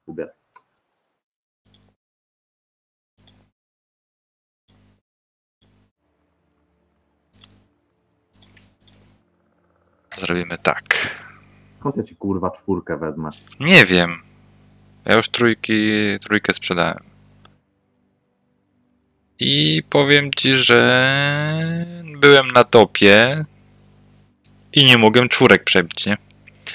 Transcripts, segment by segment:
Wybieraj. Zrobimy tak. Skąd ja ci kurwa 4 wezmę? Nie wiem. Ja już trójkę sprzedałem. I powiem ci, że byłem na topie i nie mogłem 4 przebić, nie?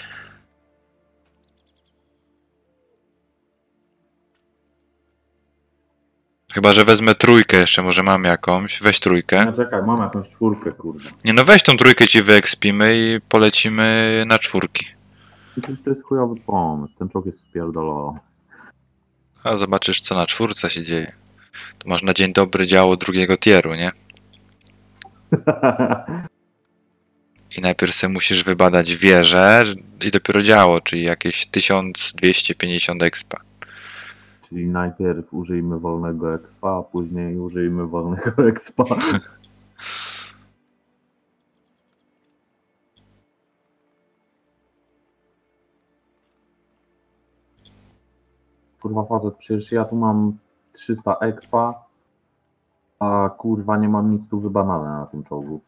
Chyba że wezmę 3 jeszcze, może mam jakąś. Weź 3. No czekaj, mam jakąś 4 kurwa. Nie no, weź tą 3 ci wyekspimy i polecimy na 4. Przecież to jest chujowy pomysł, ten czołg jest spierdolony. A zobaczysz co na 4 się dzieje. To masz na dzień dobry działo 2 tieru, nie? I najpierw sobie musisz wybadać wieżę i dopiero działo, czyli jakieś 1250 expa. Czyli najpierw użyjmy wolnego expa, a później użyjmy wolnego expa. Kurwa facet, przecież ja tu mam 300 expa, a kurwa nie mam nic tu wybanane na tym czołgu.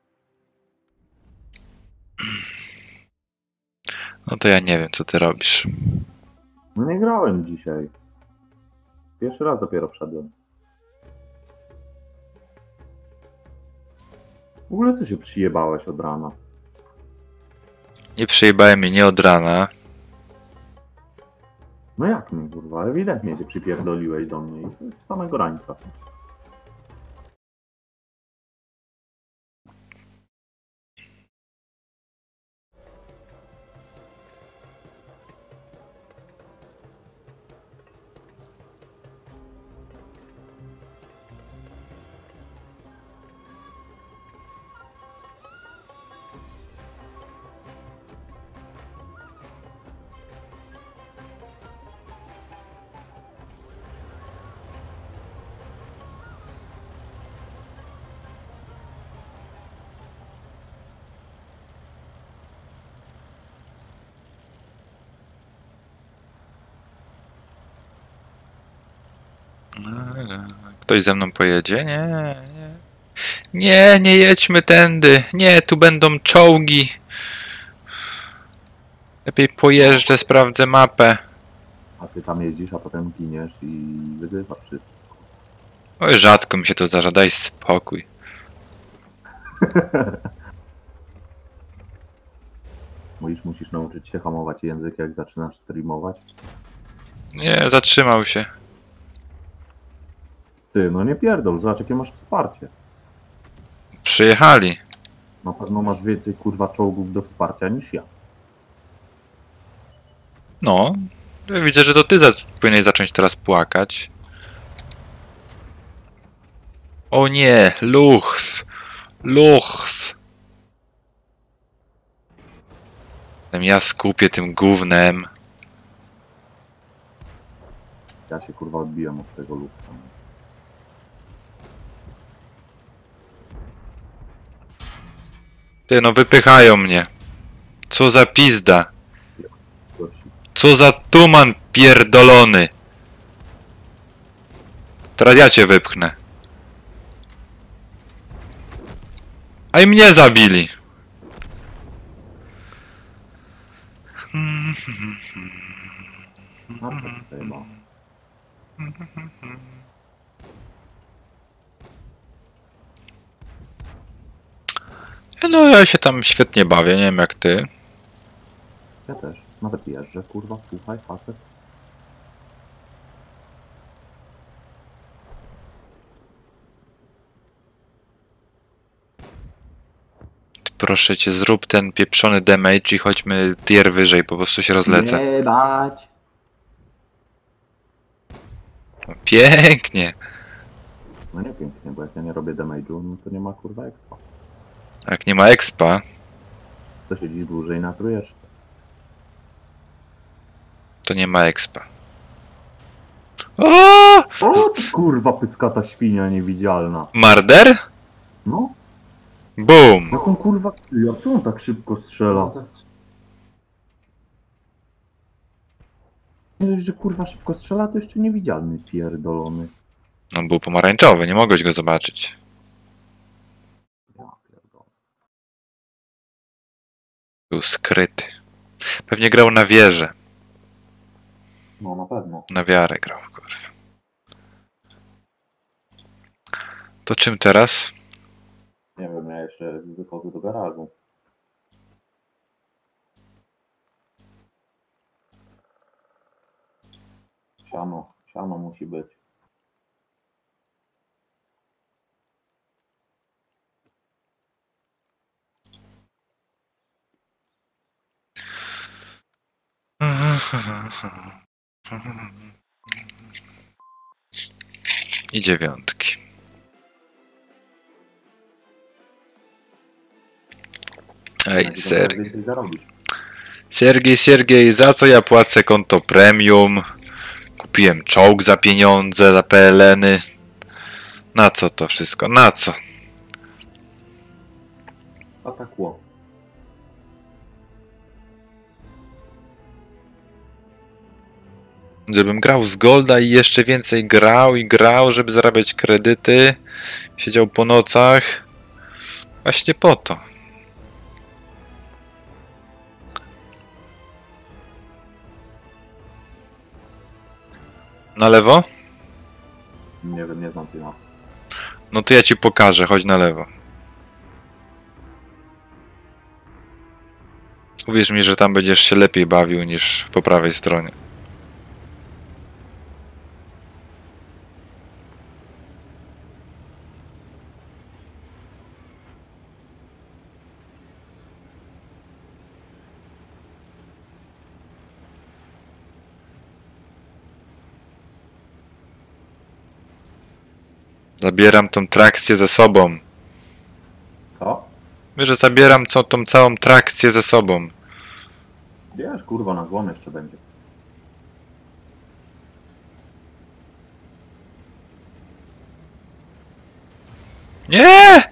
No to ja nie wiem co ty robisz. No nie grałem dzisiaj. Pierwszy raz dopiero wszedłem. W ogóle co się przyjebałeś od rana? Nie przejebałem mnie nie od rana. No jak mnie kurwa, ewidentnie się przypierdoliłeś do mnie i to jest z samego rańca. Ktoś ze mną pojedzie? Nie, nie. Nie, nie jedźmy tędy. Nie, tu będą czołgi. Lepiej pojeżdżę, sprawdzę mapę. A ty tam jeździsz, a potem giniesz i wyzywasz wszystkich. Oj, rzadko mi się to zdarza, daj spokój. Musisz nauczyć się hamować język, jak zaczynasz streamować. Nie, zatrzymał się. Ty, no nie pierdol, zobacz jakie masz wsparcie. Przyjechali. Na pewno masz więcej kurwa czołgów do wsparcia niż ja. No, widzę, że to ty powinieneś zacząć teraz płakać. O nie, luchs. Luchs. Ja skupię tym gównem. Ja się kurwa odbiłem od tego luksa. Ty, no wypychają mnie. Co za pizda. Co za tuman pierdolony. Teraz ja cię wypchnę. A i mnie zabili. No ja się tam świetnie bawię, nie wiem jak ty. Ja też. Nawet jeżdżę, kurwa, słuchaj, facet. Proszę cię, zrób ten pieprzony damage i chodźmy tier wyżej, po prostu się rozlecę. Nie bać! Pięknie. No nie pięknie, bo jak ja nie robię damage'u, no to nie ma kurwa expa. Jak nie ma expa, To siedzi dłużej na trójeczce. to nie ma expa. O! O, ty kurwa pyskata świnia niewidzialna. Marder? No, Boom! jaką kurwa... Jak on tak szybko strzela? Nie dość, że kurwa szybko strzela, to jeszcze niewidzialny pierdolony. No był pomarańczowy, nie mogłeś go zobaczyć. Ja pierdolę. Był skryty. Pewnie grał na wieżę. No na pewno. Na wiarę grał, kurwa. To czym teraz? Nie wiem, ja jeszcze wychodzę do garażu. Siano musi być. I dziewiątki. Ej, Sergiej. Sergiej, za co ja płacę konto premium? Kupiłem czołg za pieniądze, za PLN-y. Na co to wszystko? Na co? Atakło. Żebym grał z Golda i jeszcze więcej grał i grał, żeby zarabiać kredyty. Siedział po nocach. Właśnie po to. Na lewo? Nie wiem, nie znam tej mapy. No to ja ci pokażę, chodź na lewo. Uwierz mi, że tam będziesz się lepiej bawił niż po prawej stronie. Zabieram tą trakcję ze sobą. Co? Wiesz, że zabieram tą całą trakcję ze sobą. Wiesz, kurwa, na złom jeszcze będzie. Nie!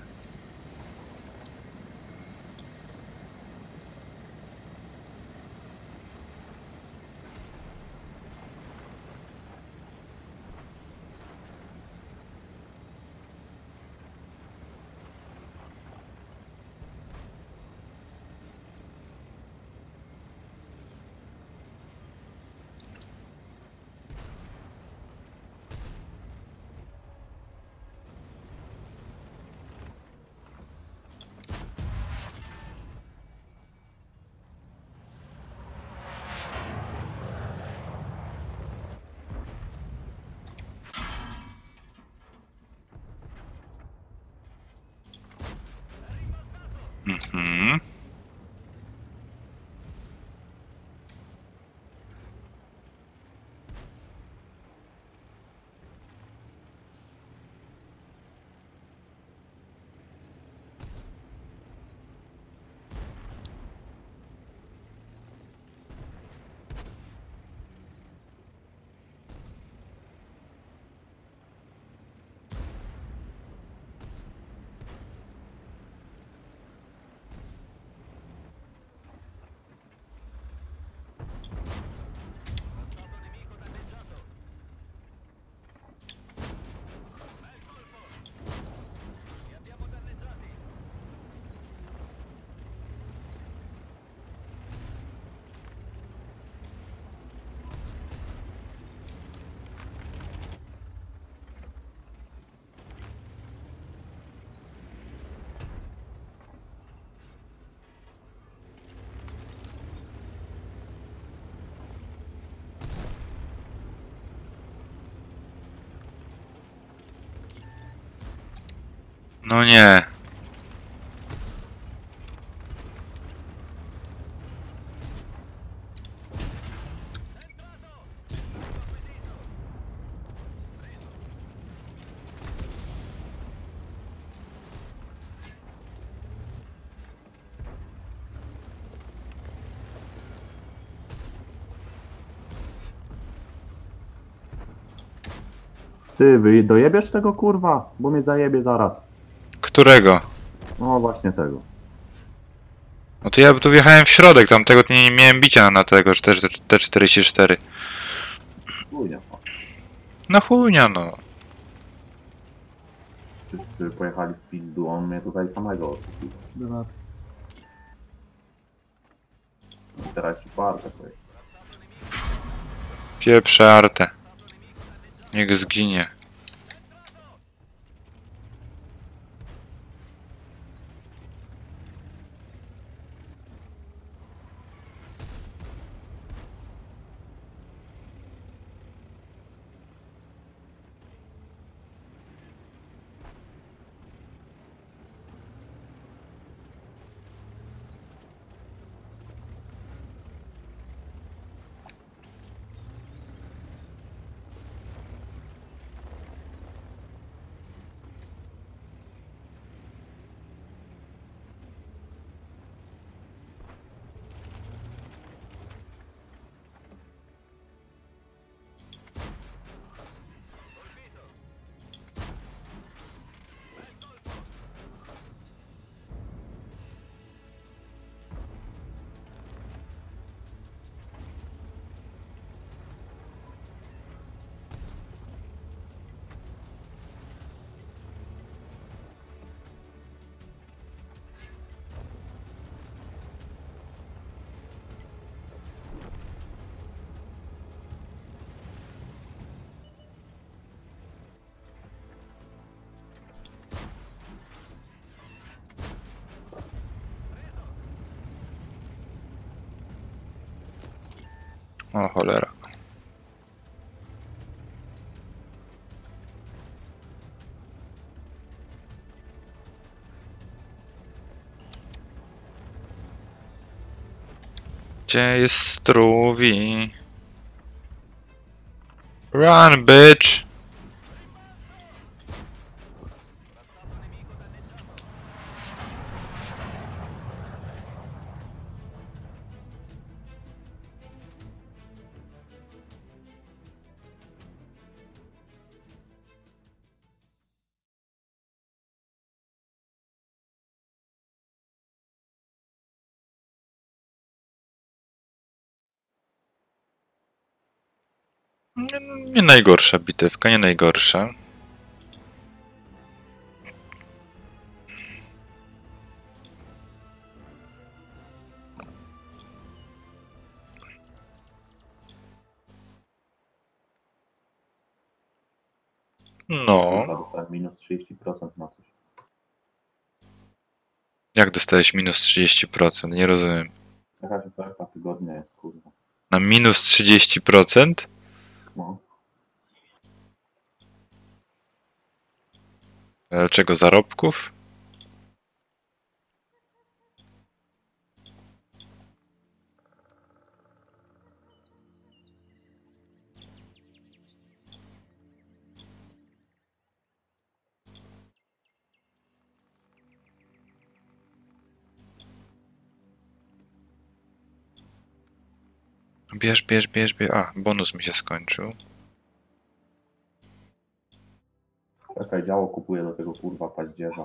Mhm. No nie. Ty, dojebiesz tego kurwa? Bo mnie zajebie zaraz. Którego? No właśnie tego. No to ja tu wjechałem w środek, tam tego nie miałem bicia na tego T44. Chujnia. No chujnia no. Wszyscy pojechali w pizdu, on mnie tutaj samego odpuścił. Teraz ci parkę tutaj. Pieprze Artę. Niech zginie. O cholera. Gdzie jest Struwi? Run, bitch! Nie najgorsza bitewka, nie najgorsza. No, Dostałem minus 30% na coś. jak dostałeś minus 30%? Nie rozumiem. Jakaś oferta tygodnia jest, kurwa. Na minus 30%? No. Czego, zarobków? Bierz. A, bonus mi się skończył. Czekaj, działo kupuję do tego kurwa paździerza.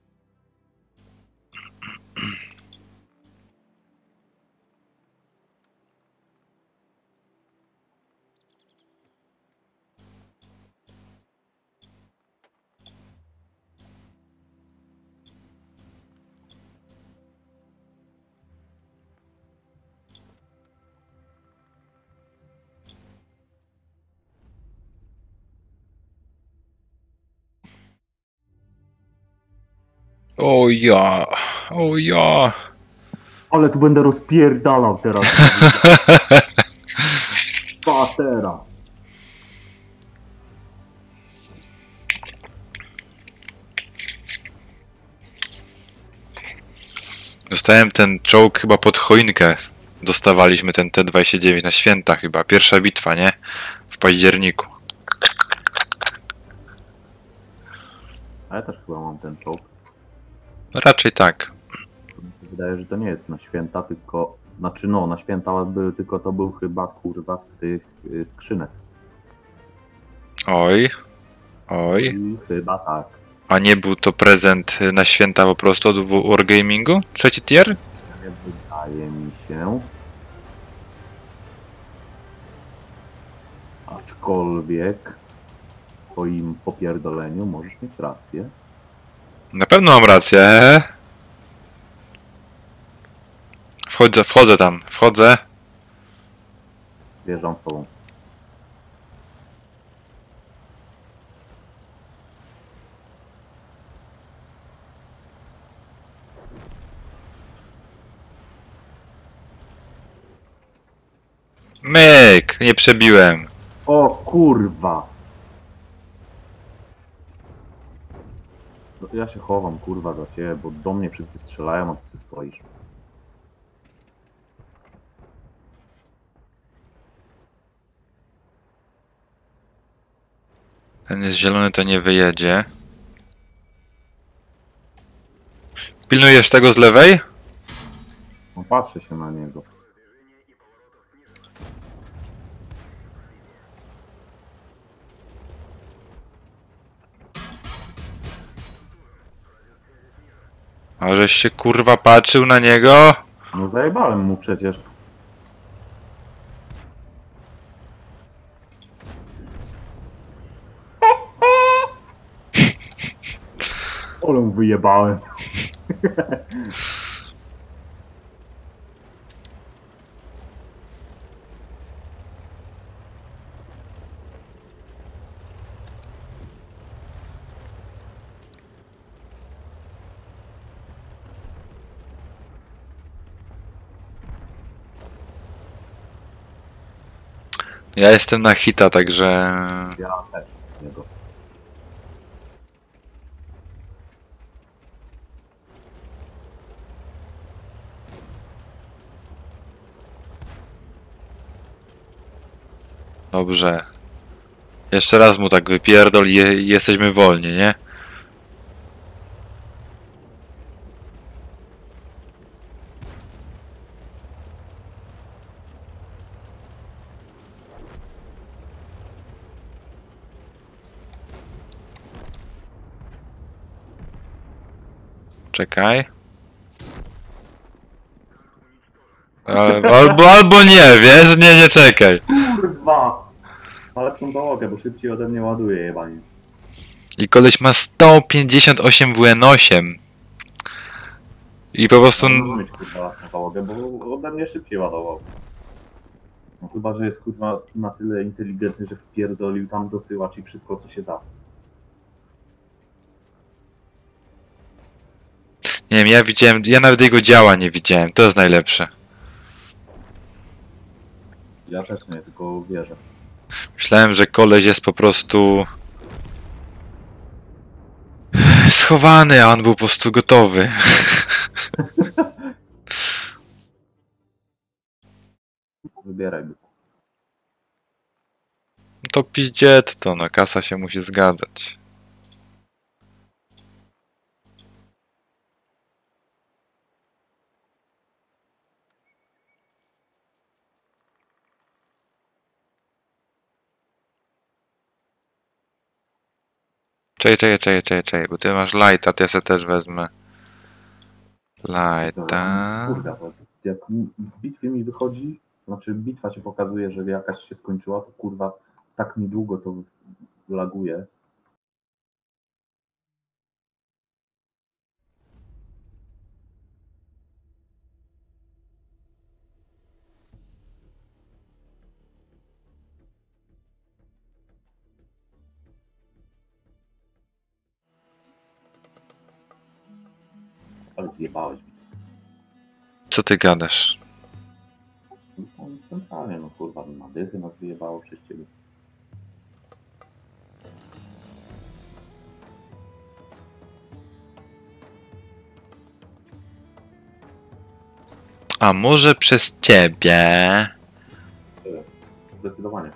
O ja, o ja. Ale tu będę rozpierdalał teraz. Patera. Dostałem ten czołg chyba pod choinkę. Dostawaliśmy ten T-29 na święta chyba. Pierwsza bitwa, nie? W październiku. A ja też chyba mam ten czołg. Raczej tak. Wydaje, że to nie jest na święta, tylko... Znaczy no, na święta były, tylko to był chyba kurwa z tych skrzynek. Oj. Chyba tak. A nie był to prezent na święta po prostu od Wargamingu? Trzeci tier? Nie wydaje mi się. Aczkolwiek w swoim popierdoleniu możesz mieć rację. Na pewno mam rację. Wchodzę tam, wchodzę. Wjeżdżam w tobą. Myk! Nie przebiłem. O kurwa! No, ja się chowam kurwa za ciebie, bo do mnie wszyscy strzelają, a ty stoisz. Ten jest zielony, to nie wyjedzie. Pilnujesz tego z lewej? No, patrzę się na niego. A żeś się kurwa patrzył na niego? No zajebałem mu przecież. Ale mu wyjebałem. Ja jestem na hita, także... Ja też niego. Dobrze. Jeszcze raz mu tak wypierdol i jesteśmy wolni, nie? Czekaj. Albo nie, wiesz? Nie czekaj. Kurwa! Ale tą załogę, bo szybciej ode mnie ładuje jebaniec. I koleś ma 158 WN8. I po prostu... No, może mieć kurwa tą załogę, bo ode mnie szybciej ładował. No chyba, że jest kurwa na tyle inteligentny, że wpierdolił tam dosyłacz i wszystko co się da. Nie wiem, ja widziałem... Ja nawet jego działa nie widziałem. To jest najlepsze. Ja też nie, tylko wierzę. Myślałem, że koleś jest po prostu... schowany, a on był po prostu gotowy. Wybieraj by. To piździet to, no kasa się musi zgadzać. Czekaj, bo ty masz lighta, to ja sobie też wezmę. Lighta. Kurwa, bo jak z bitwy mi wychodzi, znaczy bitwa się pokazuje, że jakaś się skończyła, to kurwa tak mi długo to laguje. Ale zjebałeś mi. Co ty gadasz? No, centralnie, no kurwa, na dychy nas wyjebało przez ciebie. A może przez ciebie? Zdecydowanie.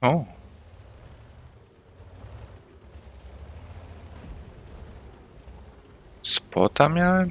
O. Spota miałem?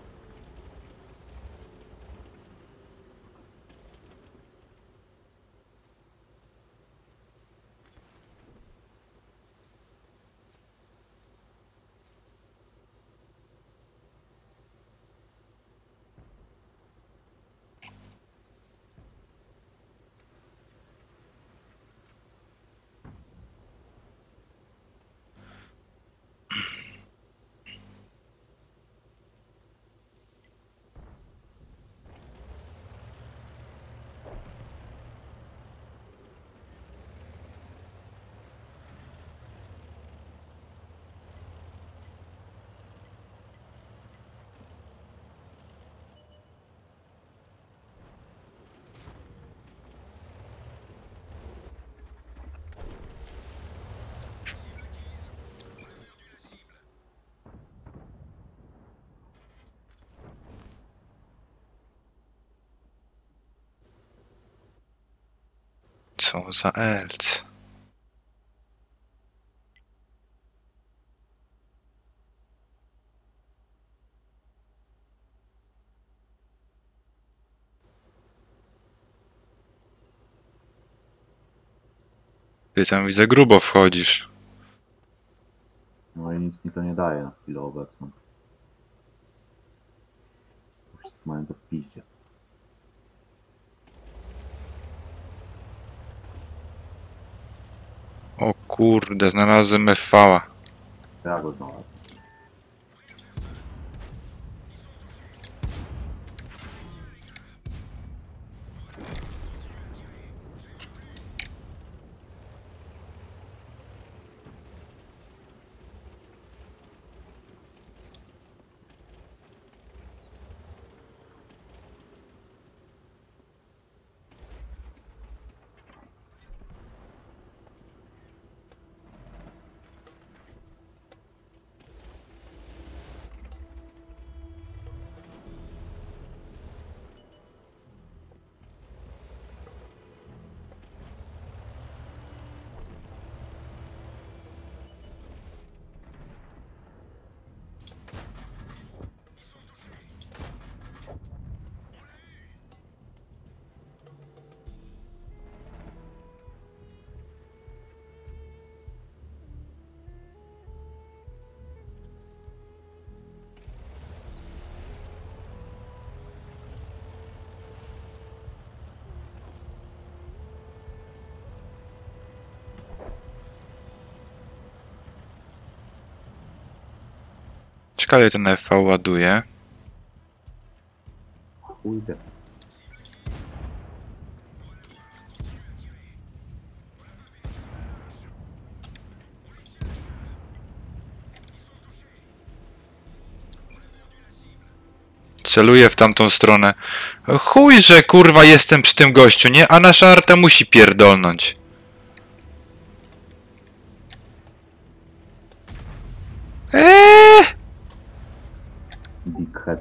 Co za elc? Ty tam widzę grubo wchodzisz. No i nic mi to nie daje na chwilę obecną. Wszyscy mają to w piździe. O kurde, znalazłem FV-a. Ja go znalazłem. Ciekawie ten FV ładuje. Chuj wie. Celuję w tamtą stronę. Chuj, że kurwa jestem przy tym gościu, nie? A nasza arta musi pierdolnąć. Dickhead.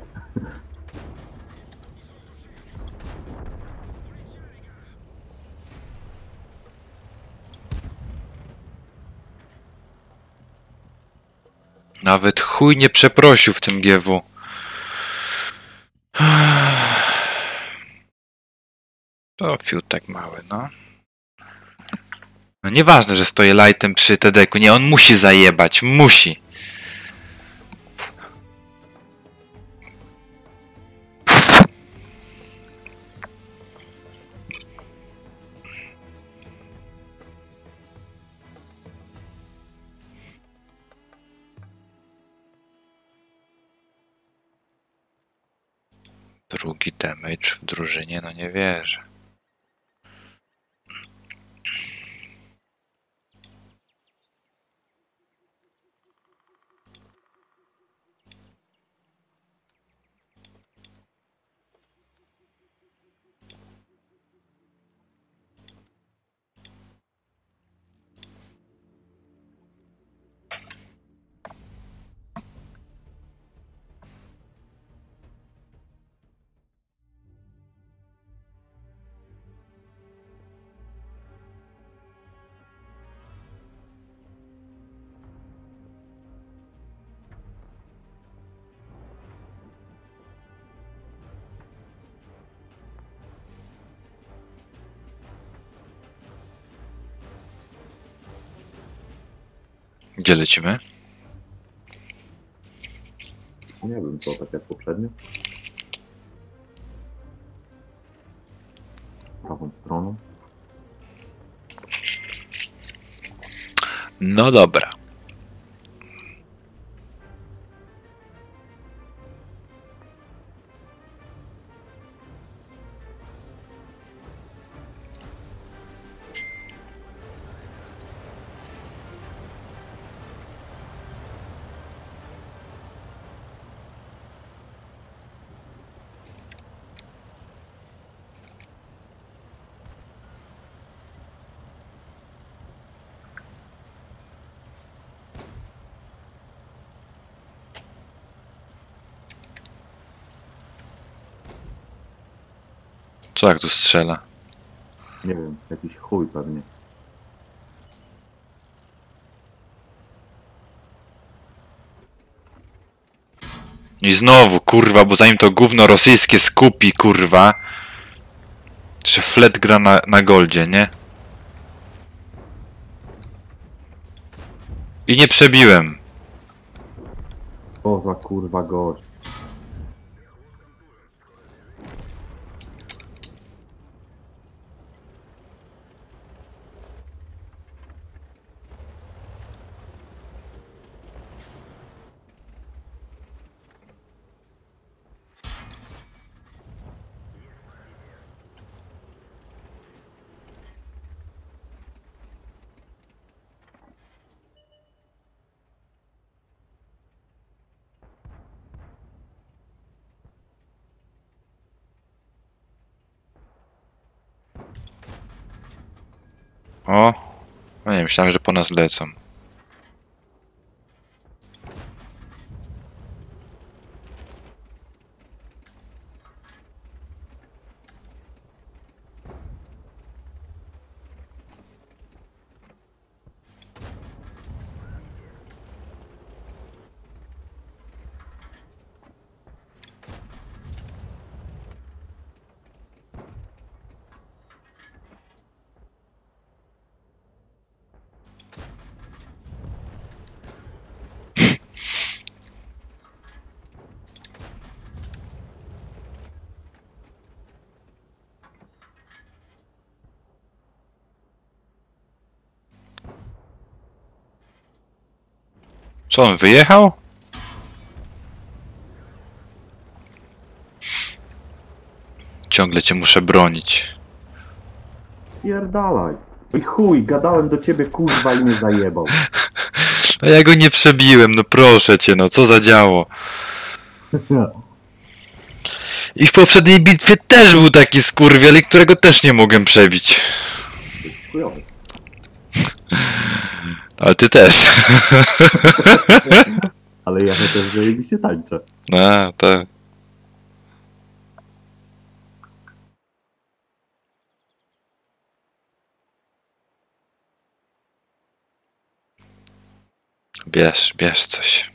Nawet chuj nie przeprosił w tym GW. To fiutek mały, no. No nieważne, że stoję lightem przy TD-ku. Nie, on musi zajebać. Musi. Drugi damage w drużynie, no nie wierzę. Gdzie lecimy? Nie wiem, co tak jak poprzednio. Prawą stroną. No dobra. Co jak tu strzela? Nie wiem, jakiś chuj pewnie. I znowu, kurwa, bo zanim to gówno rosyjskie skupi, kurwa. Że flet gra na goldzie, nie? I nie przebiłem. Co za kurwa gość. O! No nie, myślałem, że po nas lecą. Co, on wyjechał? Ciągle cię muszę bronić. Pierdalaj. Oj chuj, gadałem do ciebie kurwa i mnie zajebał. No ja go nie przebiłem, no proszę cię, no co za działo. I w poprzedniej bitwie też był taki skurwiel, którego też nie mogłem przebić. Chujowy. Ale ty też. Ale ja też zajebiście tańczę. No, tak. Bierz coś.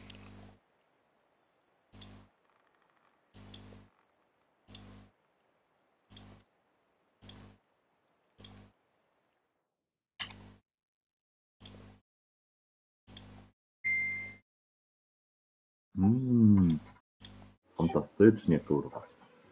Fantastycznie kurwa.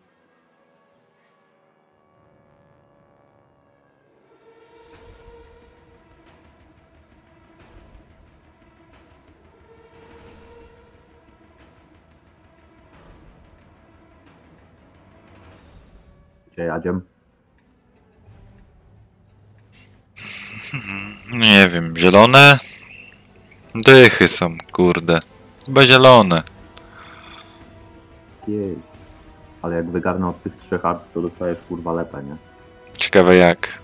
Gdzie jadziem? Nie wiem, zielone? Dychy są, kurde. Chyba zielone. Jej. Ale jak wygarnę od tych 3 art, to dostajesz kurwa lepę, nie? Ciekawe jak.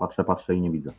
Patrzę i nie widzę.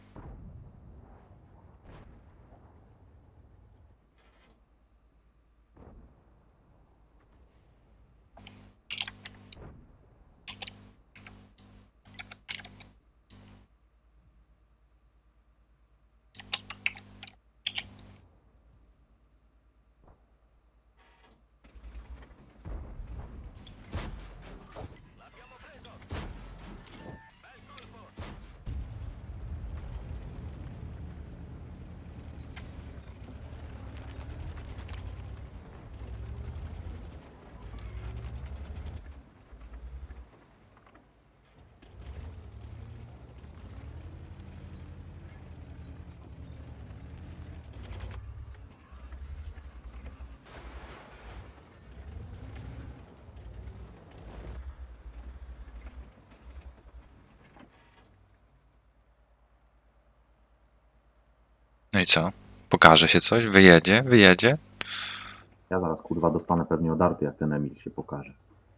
No i co? Pokaże się coś? Wyjedzie? Wyjedzie? Ja zaraz kurwa dostanę pewnie odarty, jak ten Emil się pokaże.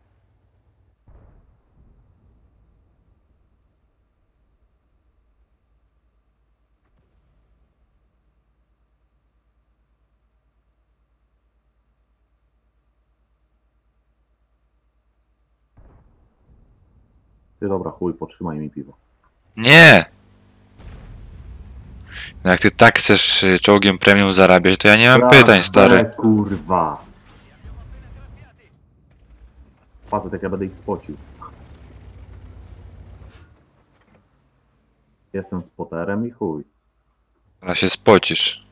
Ty dobra, chuj, potrzymaj mi piwo. Nie! No jak ty tak chcesz czołgiem premium zarabiać, to ja nie mam pytań, stary. Kurwa. Facet, jak ja będę ich spocił. Jestem spoterem i chuj. Teraz się spocisz.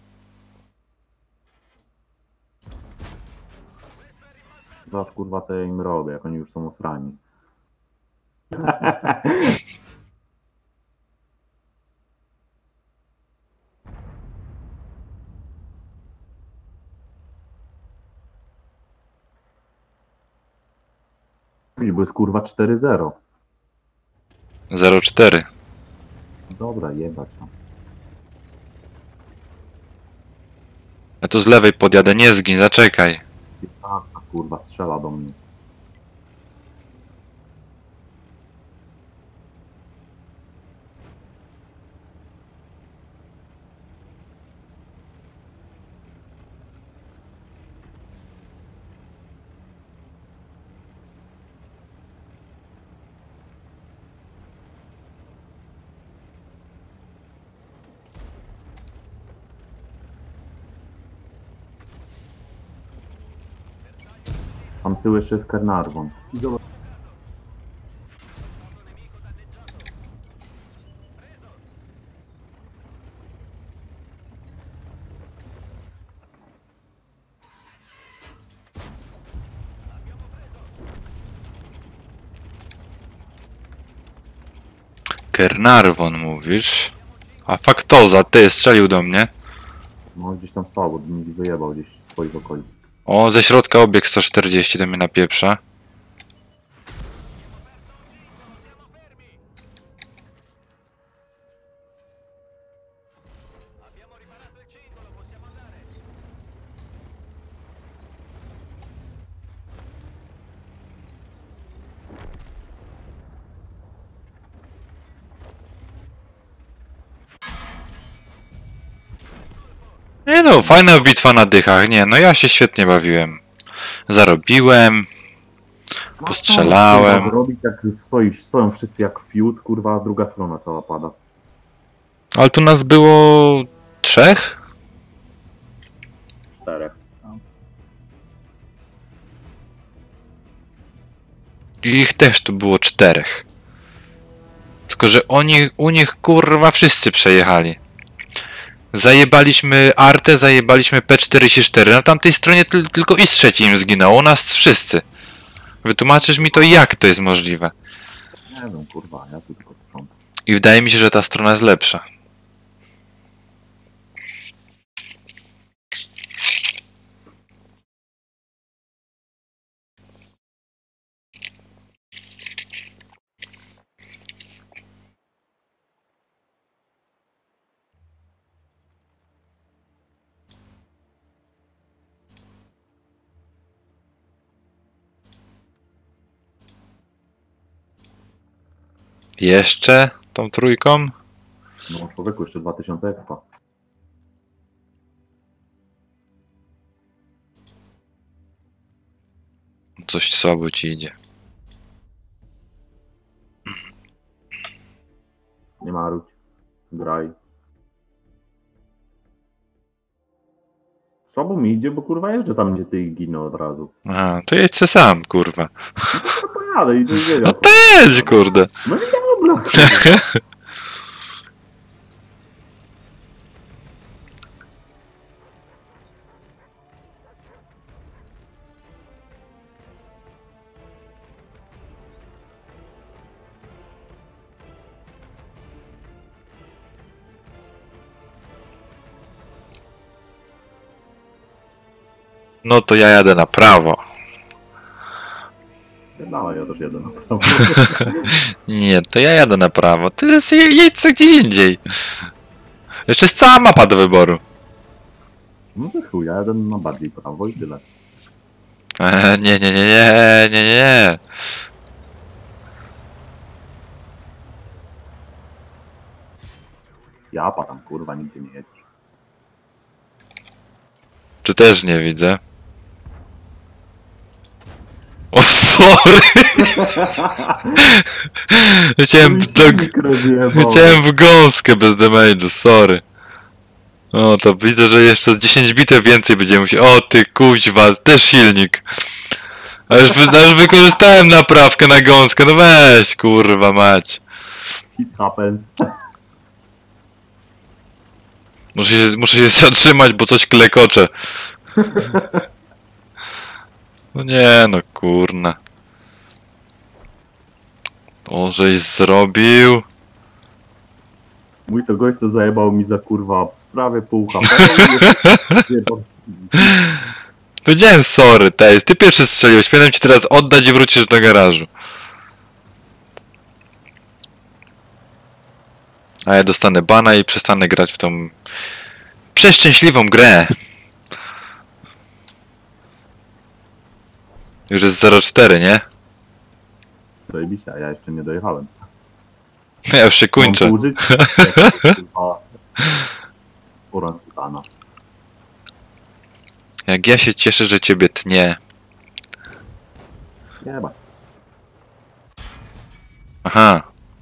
Zobacz kurwa, co ja im robię, jak oni już są osrani. Bo jest kurwa 4-0. 0,4. Dobra, jebać tam. Ja tu z lewej podjadę, nie zgin, zaczekaj. A kurwa, strzela do mnie. Tam z tyłu jeszcze jest Caernarvon. Caernarvon mówisz? A Faktoza, ty strzelił do mnie. No gdzieś tam stał, bo mi wyjebał gdzieś z twoich okolic. O, ze środka obieg 140 do mnie napieprza. Nie no, fajna bitwa na dychach, nie no, ja się świetnie bawiłem. Zarobiłem, postrzelałem. Kurwa, zrobić jak stoją wszyscy jak fiut, kurwa, a druga strona cała pada. Ale tu nas było 3? 4. I ich też tu było 4. Tylko, że u nich kurwa wszyscy przejechali. Zajebaliśmy Artę, zajebaliśmy P44. Na tamtej stronie tylko IS-3 im zginęło, u nas wszyscy. Wytłumaczysz mi to, jak to jest możliwe? Nie wiem, kurwa, ja tu tylko sprzątam. I wydaje mi się, że ta strona jest lepsza. Jeszcze tą trójką? No człowieku, jeszcze 2000 expa. Coś słabo ci idzie. Nie marudź. Graj. Słabo mi idzie, bo kurwa jeżdżę tam, gdzie ty i ginę od razu. A, to jedź se sam, kurwa. To pojadę i to wiedział. No to jedź, kurde. No i dobra, kurwa. No to ja jadę na prawo. Dalej, ja też jedę na prawo. Nie, to ja jadę na prawo. Ty jedź co gdzie indziej. Jeszcze jest cała mapa do wyboru. No to chuj, ja jadę na bardziej prawo i tyle. Nie, nie, nie, nie, nie, nie. Ja padam, kurwa, nigdzie nie jedziesz. Czy też nie widzę? O, sorry! Chciałem w gąskę bez damage'u, sorry. O, to widzę, że jeszcze z 10 bitew więcej będziemy musieli. O, ty kuźwa, też silnik. Aż wykorzystałem naprawkę na gąskę, no weź, kurwa mać. Shit happens. Muszę się zatrzymać, bo coś klekocze. No nie, no kurna. O, żeś zrobił. Mój to gość, co zajebał mi za kurwa prawie pół HP. Powiedziałem sorry, Tejs, ty pierwszy strzeliłeś, powinienem ci teraz oddać i wrócisz do garażu. A ja dostanę bana i przestanę grać w tą przeszczęśliwą grę. Już jest 0,4, nie? Zajebiście, a ja jeszcze nie dojechałem. Ja już się kończę. Mam pół życia. Kurwa. Orangutana. Jak ja się cieszę, że ciebie tnie. Nie ma. Aha.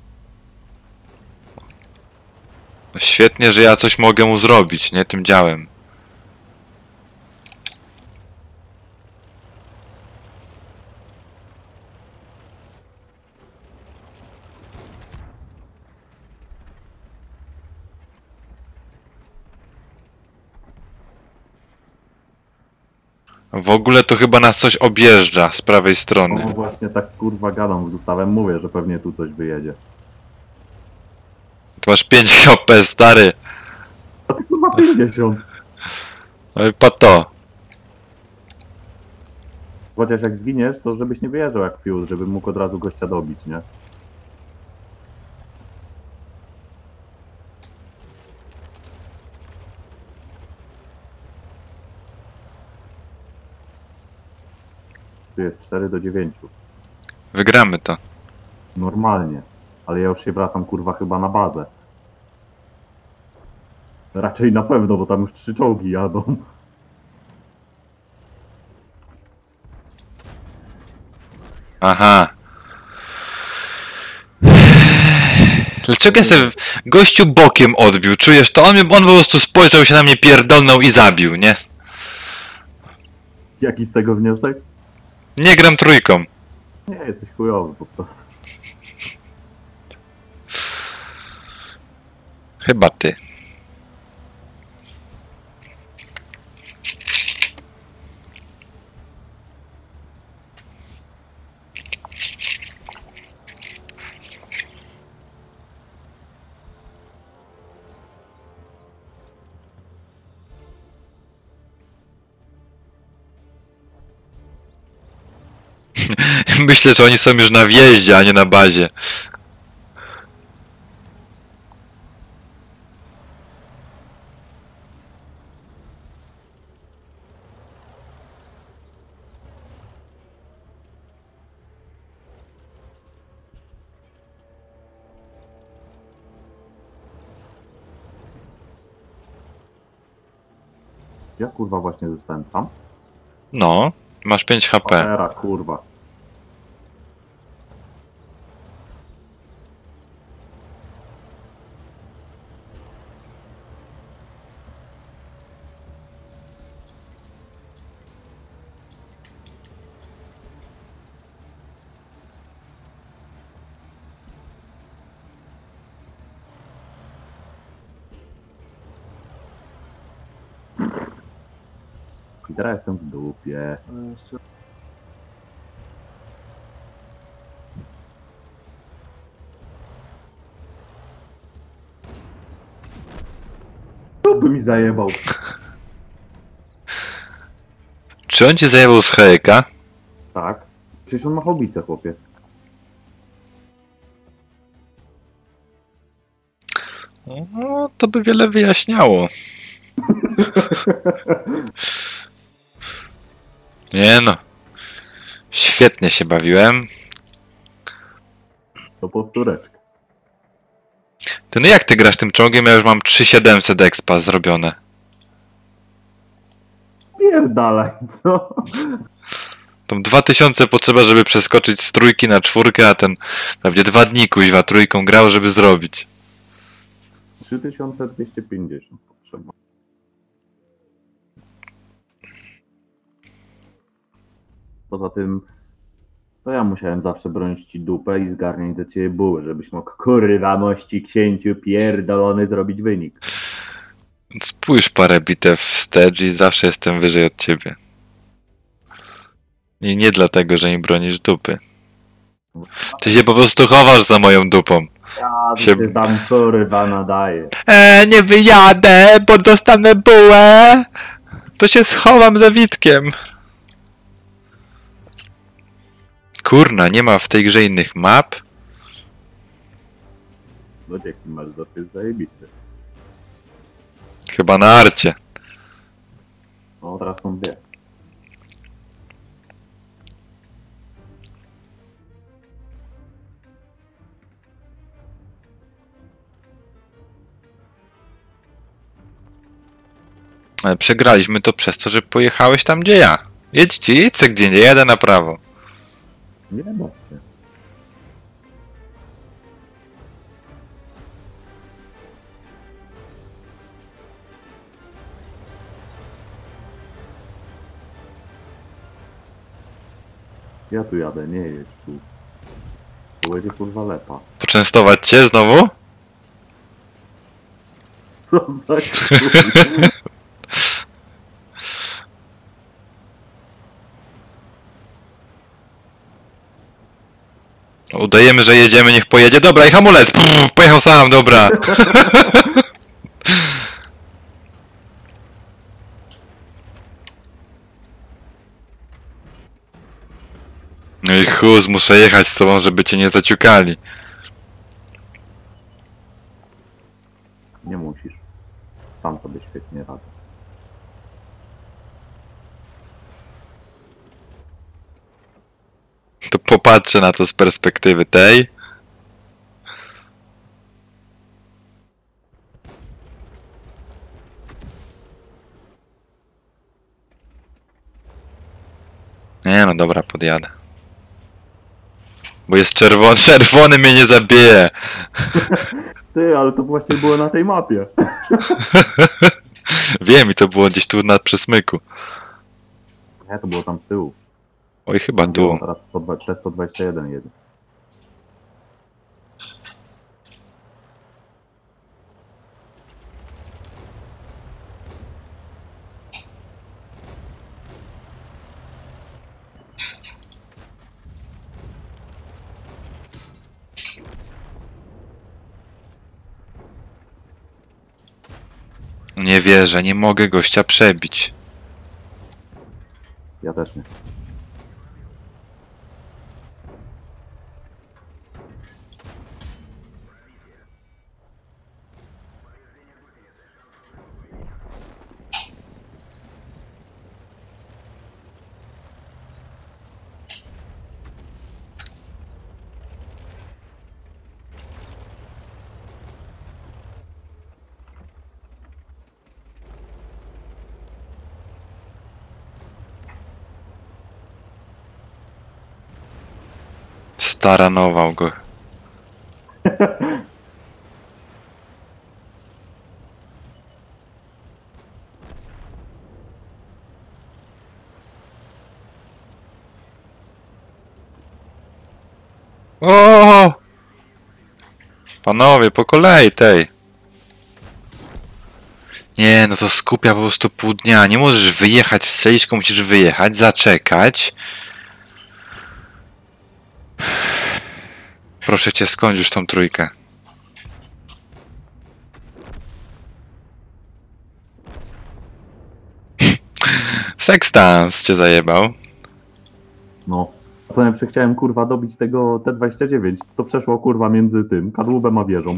No świetnie, że ja coś mogę mu zrobić, nie? Tym działem. W ogóle to chyba nas coś objeżdża z prawej strony. No właśnie tak kurwa gadam z Gustawem, mówię, że pewnie tu coś wyjedzie. Tu masz 5 HP, stary. A ty kurwa 50. Oj, pato. Chociaż jak zginiesz, to żebyś nie wyjeżdżał jak Fuse, żeby mógł od razu gościa dobić, nie? Tu jest 4-9. Wygramy to. Normalnie. Ale ja już się wracam kurwa chyba na bazę. Raczej na pewno, bo tam już 3 czołgi jadą. Aha. Dlaczego ja sobie gościu bokiem odbił? Czujesz to? On po prostu spojrzał się na mnie, pierdolnął i zabił, nie? Jaki z tego wniosek? Nie gram trójką. Nie, jesteś chujowy po prostu. Chyba ty. Myślę, że oni są już na wjeździe, a nie na bazie. Ja kurwa właśnie zostałem sam. No, masz 5 HP. Cholera, kurwa. I teraz jestem w dupie. Dupy mi zajebał. Czy on ci zajebał z hejka? Tak. Przecież on ma hobicę, chłopie. No, to by wiele wyjaśniało. Nie no. Świetnie się bawiłem. To powtóreczka. Ty no jak ty grasz tym czołgiem? Ja już mam 3700 expa zrobione. Spierdalaj, co? Tam 2000 potrzeba, żeby przeskoczyć z 3 na 4, a ten prawie 2 dni kuźwa trójką grał, żeby zrobić. 3250 potrzeba. Poza tym, to ja musiałem zawsze bronić ci dupę i zgarniać za ciebie buły, żebyś mógł kurwa mości księciu pierdolony zrobić wynik. Spójrz parę bitew wstecz i zawsze jestem wyżej od ciebie. I nie dlatego, że mi bronisz dupy. Ty się po prostu chowasz za moją dupą. Ja Się- się tam kurwa nadaję. Nie wyjadę, bo dostanę bułę. To się schowam za Witkiem. Kurna, nie ma w tej grze innych map? No jaki masz to jest zajebisty. Chyba na arcie. No teraz są dwie. Ale przegraliśmy to przez to, że pojechałeś tam, gdzie ja. Jedźcie, jedźcie gdzie nie, jadę na prawo. Nie bać się. Ja tu jadę, nie jedź tu. Tu będzie kurwa lepa. Poczęstować cię znowu? Co za kurwa. Udajemy, że jedziemy, niech pojedzie. Dobra, i hamulec! Pff, pojechał sam, dobra. No i chuz, muszę jechać z tobą, żeby cię nie zaciukali. Nie musisz. Sam sobie świetnie radzę. To popatrzę na to z perspektywy tej. Nie no, dobra, podjadę. Bo jest czerwony, czerwony mnie nie zabije. Ty, ale to właśnie było na tej mapie. Wiem, i to było gdzieś tu na przesmyku. Nie, to było tam z tyłu. Oj, chyba Tam było tu. teraz T121 jedzie. Nie wierzę, nie mogę gościa przebić. Ja też nie. staranował go. O! Panowie, po kolei tej. Nie, no to skupia po prostu pół dnia. Nie możesz wyjechać z strzeliczką, musisz wyjechać, zaczekać. Proszę cię, skończ już tą trójkę. Sextans cię zajebał. No. Co najlepsze, chciałem kurwa dobić tego T-29. To przeszło kurwa między tym kadłubem a wieżą.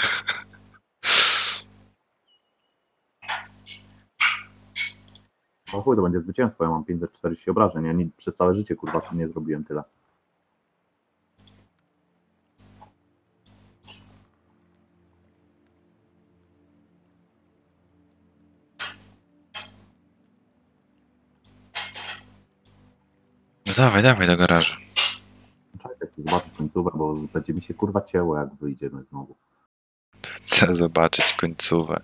O chuj, to będzie zwycięstwo, ja mam 540 obrażeń, ja przez całe życie kurwa nie zrobiłem tyle. No dawaj, dawaj do garażu. Czekaj, zobaczyć końcówkę, bo będzie mi się kurwa cięło, jak wyjdziemy znowu. Chcę zobaczyć końcówę.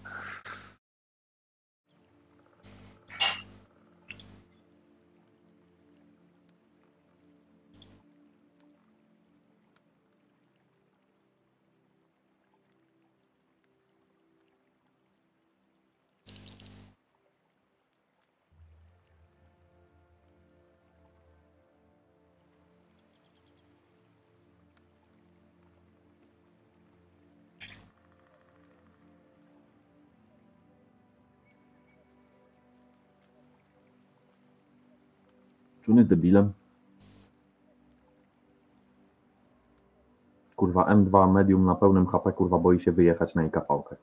Czy on jest debilem? Kurwa M2 medium na pełnym HP, kurwa boi się wyjechać na IKV-kę.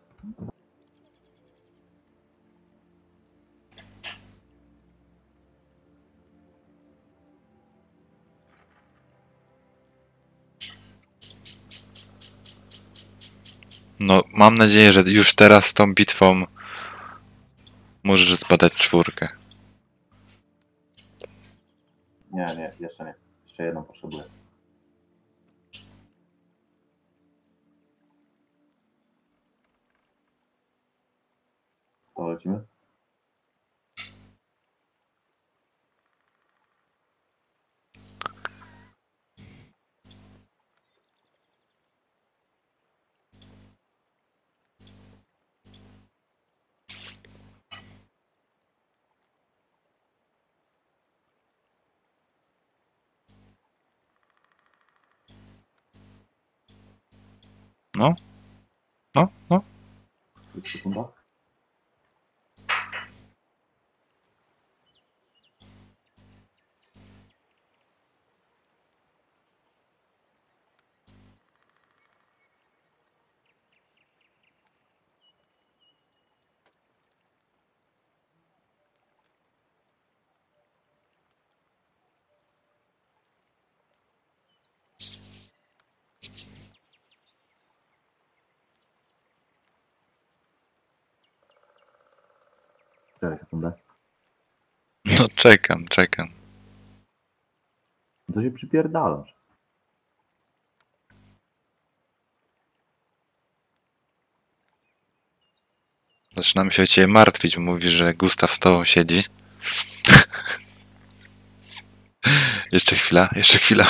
No, mam nadzieję, że już teraz tą bitwą możesz zbadać czwórkę. Nie, jeszcze nie. Jeszcze jedną potrzebuję. Co, lecimy? No. No, no. Sekunda. Czekaj sekundę. No czekam, czekam. Co się przypierdalasz? Zaczynamy się o ciebie martwić. Mówi, że Gustaw z tobą siedzi. Jeszcze chwila, jeszcze chwila.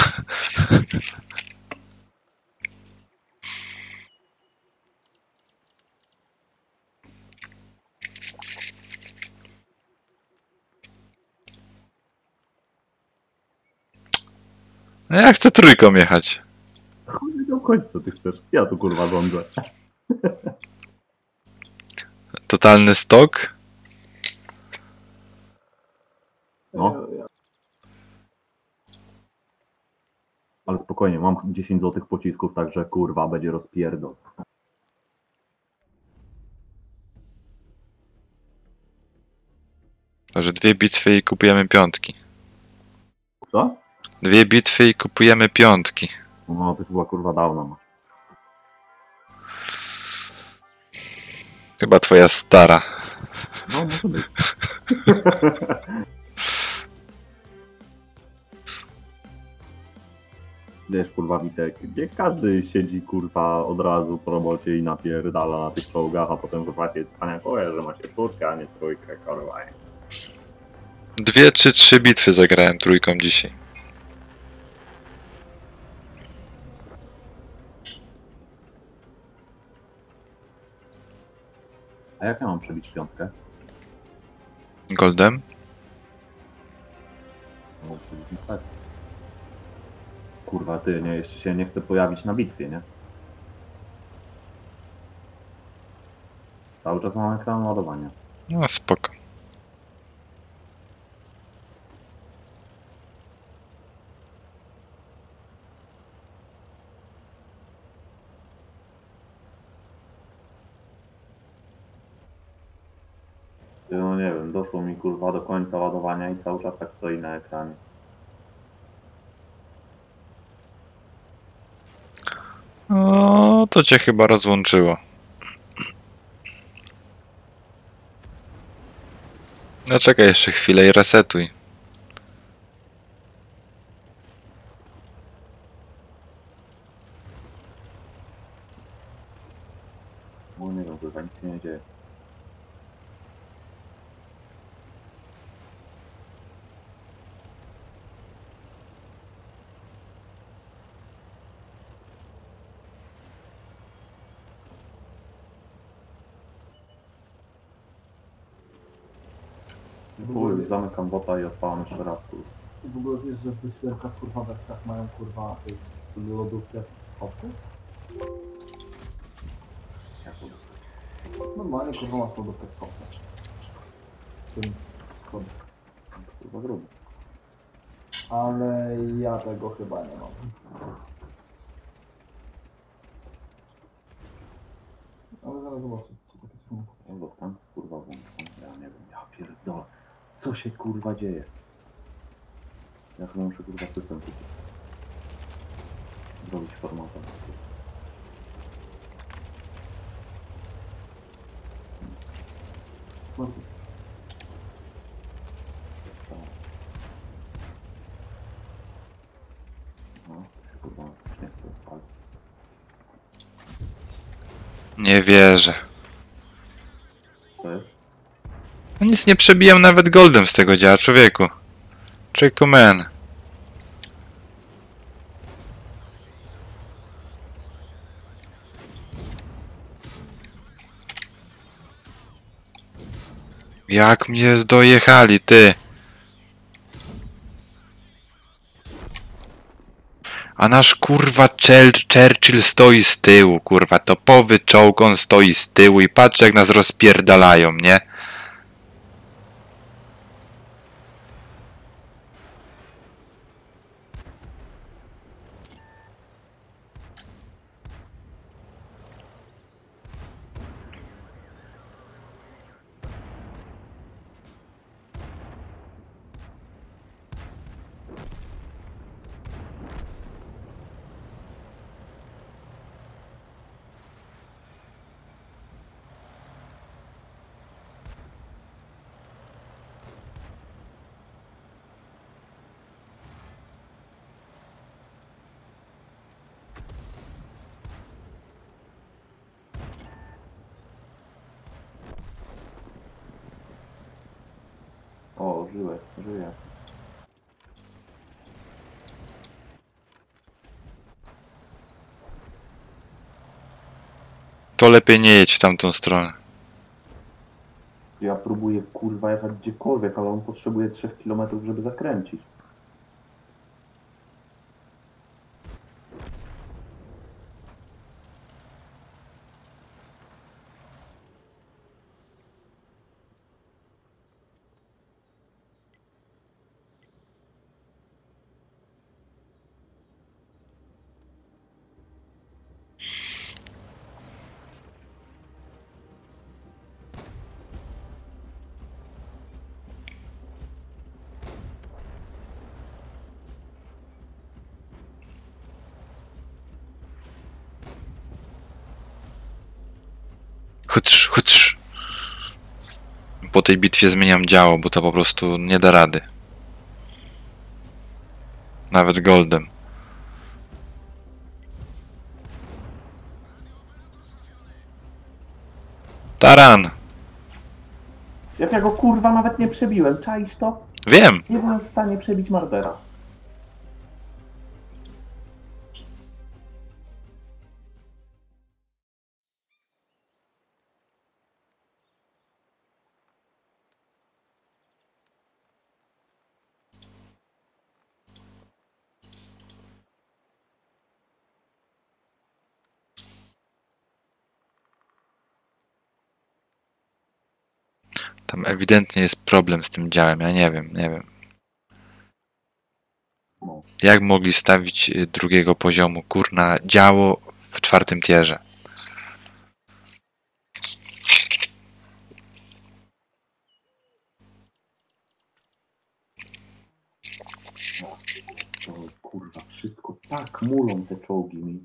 No ja chcę trójką jechać. No chodź, co ty chcesz. Ja tu kurwa rządzę. Totalny stok. No. Ale spokojnie, mam 10 złotych pocisków, także kurwa będzie rozpierdol. Że dwie bitwy i kupujemy piątki. Co? Dwie bitwy i kupujemy piątki. No to chyba kurwa dawno masz. Chyba twoja stara. No może być. Wiesz, kurwa, Witek, gdzie każdy siedzi, kurwa, od razu po robocie i napierdala na tych czołgach, a potem chyba się cwaniakuje, że ma się czwórkę, a nie trójkę, kurwa. 2 czy 3 bitwy zagrałem trójką dzisiaj. A jak ja mam przebić piątkę? Goldem? No, tak. Kurwa, ty, nie, jeszcze się nie chce pojawić na bitwie, nie? Cały czas mam ekran ładowania. No spoko. Ty, no nie wiem, doszło mi, kurwa, do końca ładowania i cały czas tak stoi na ekranie. O, to cię chyba rozłączyło. No czekaj jeszcze chwilę i resetuj. No nie wiem, kurwa, nic się nie dzieje. Chuj, zamykam bota i odpalam jeszcze raz, kurwa. W ogóle wiesz, że w wyświetlach kurwa weskach mają kurwa tych lodówki jak schowki? Normalnie kurwa masz lodówkę schowkę. W tym schowku. Kurwa, grubo. Ale ja tego chyba nie mam. Ale zaraz zobaczę, czy takie są. No bo tam, kurwa, włączam. Ja nie wiem, ja pierdolę. Co się, kurwa, dzieje? Ja chyba muszę, kurwa, system kupić. Zrobić formatę. Bardzo. No, kurwa, nie chcę odpalić. Nie wierzę. Co jest? No nic nie przebijam nawet goldem z tego działa, człowieku. Człowieku man. Jak mnie dojechali, ty. A nasz kurwa Churchill stoi z tyłu, kurwa, topowy czołg, on stoi z tyłu i patrz jak nas rozpierdalają, nie? O, żyję. To lepiej nie jedź w tamtą stronę. Ja próbuję, kurwa, jechać gdziekolwiek, ale on potrzebuje 3 km, żeby zakręcić. Chodź. Po tej bitwie zmieniam działo, bo to po prostu nie da rady. Nawet goldem. Taran! Jak ja go kurwa nawet nie przebiłem, czaisz to? Wiem! Nie byłem w stanie przebić Mardera. Tam ewidentnie jest problem z tym działem, ja nie wiem, nie wiem. No. Jak mogli stawić drugiego poziomu, kurna, działo w 4. tierze? To, kurwa, wszystko tak mulą te czołgi mi.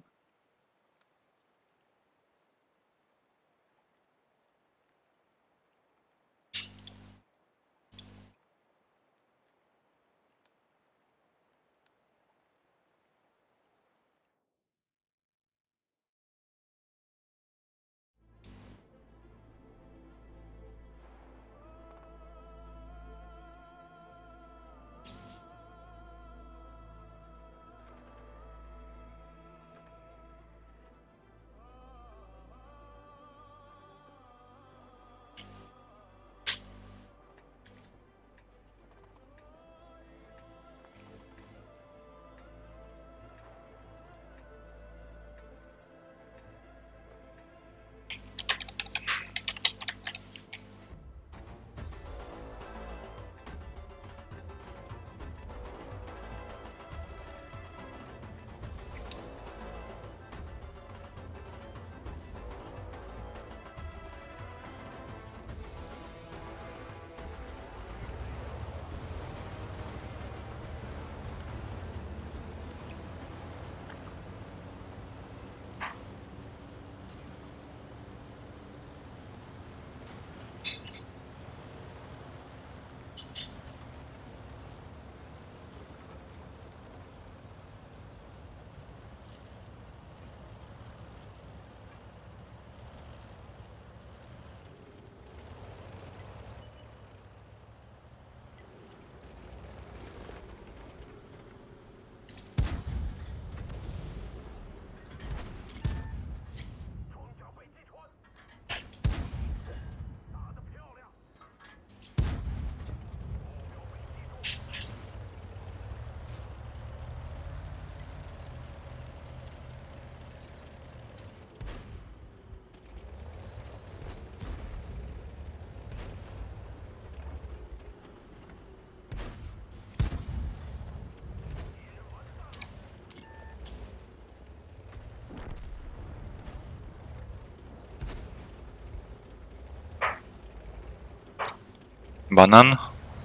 Banan?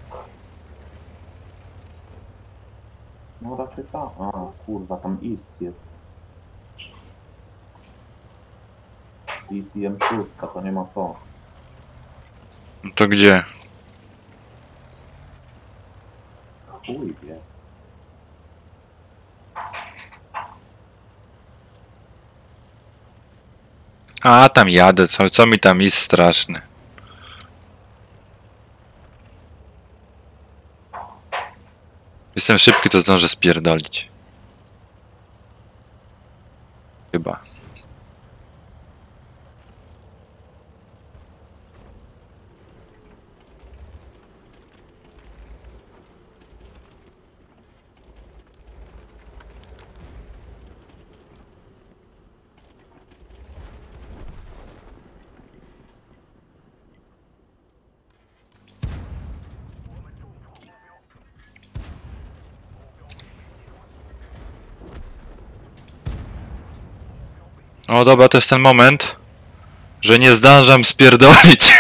No raczej tak. A, kurwa, tam East jest. East i M6, to nie ma co. No to gdzie? Chuj wie. A, tam jadę, co mi tam jest straszny. Jestem szybki, to zdążę spierdolić. Chyba. O dobra, to jest ten moment, że nie zdążam spierdolić.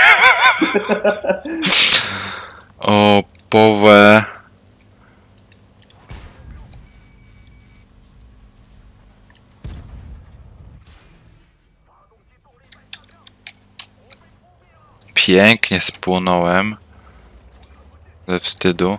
O, połowę. Pięknie spłonąłem. Ze wstydu.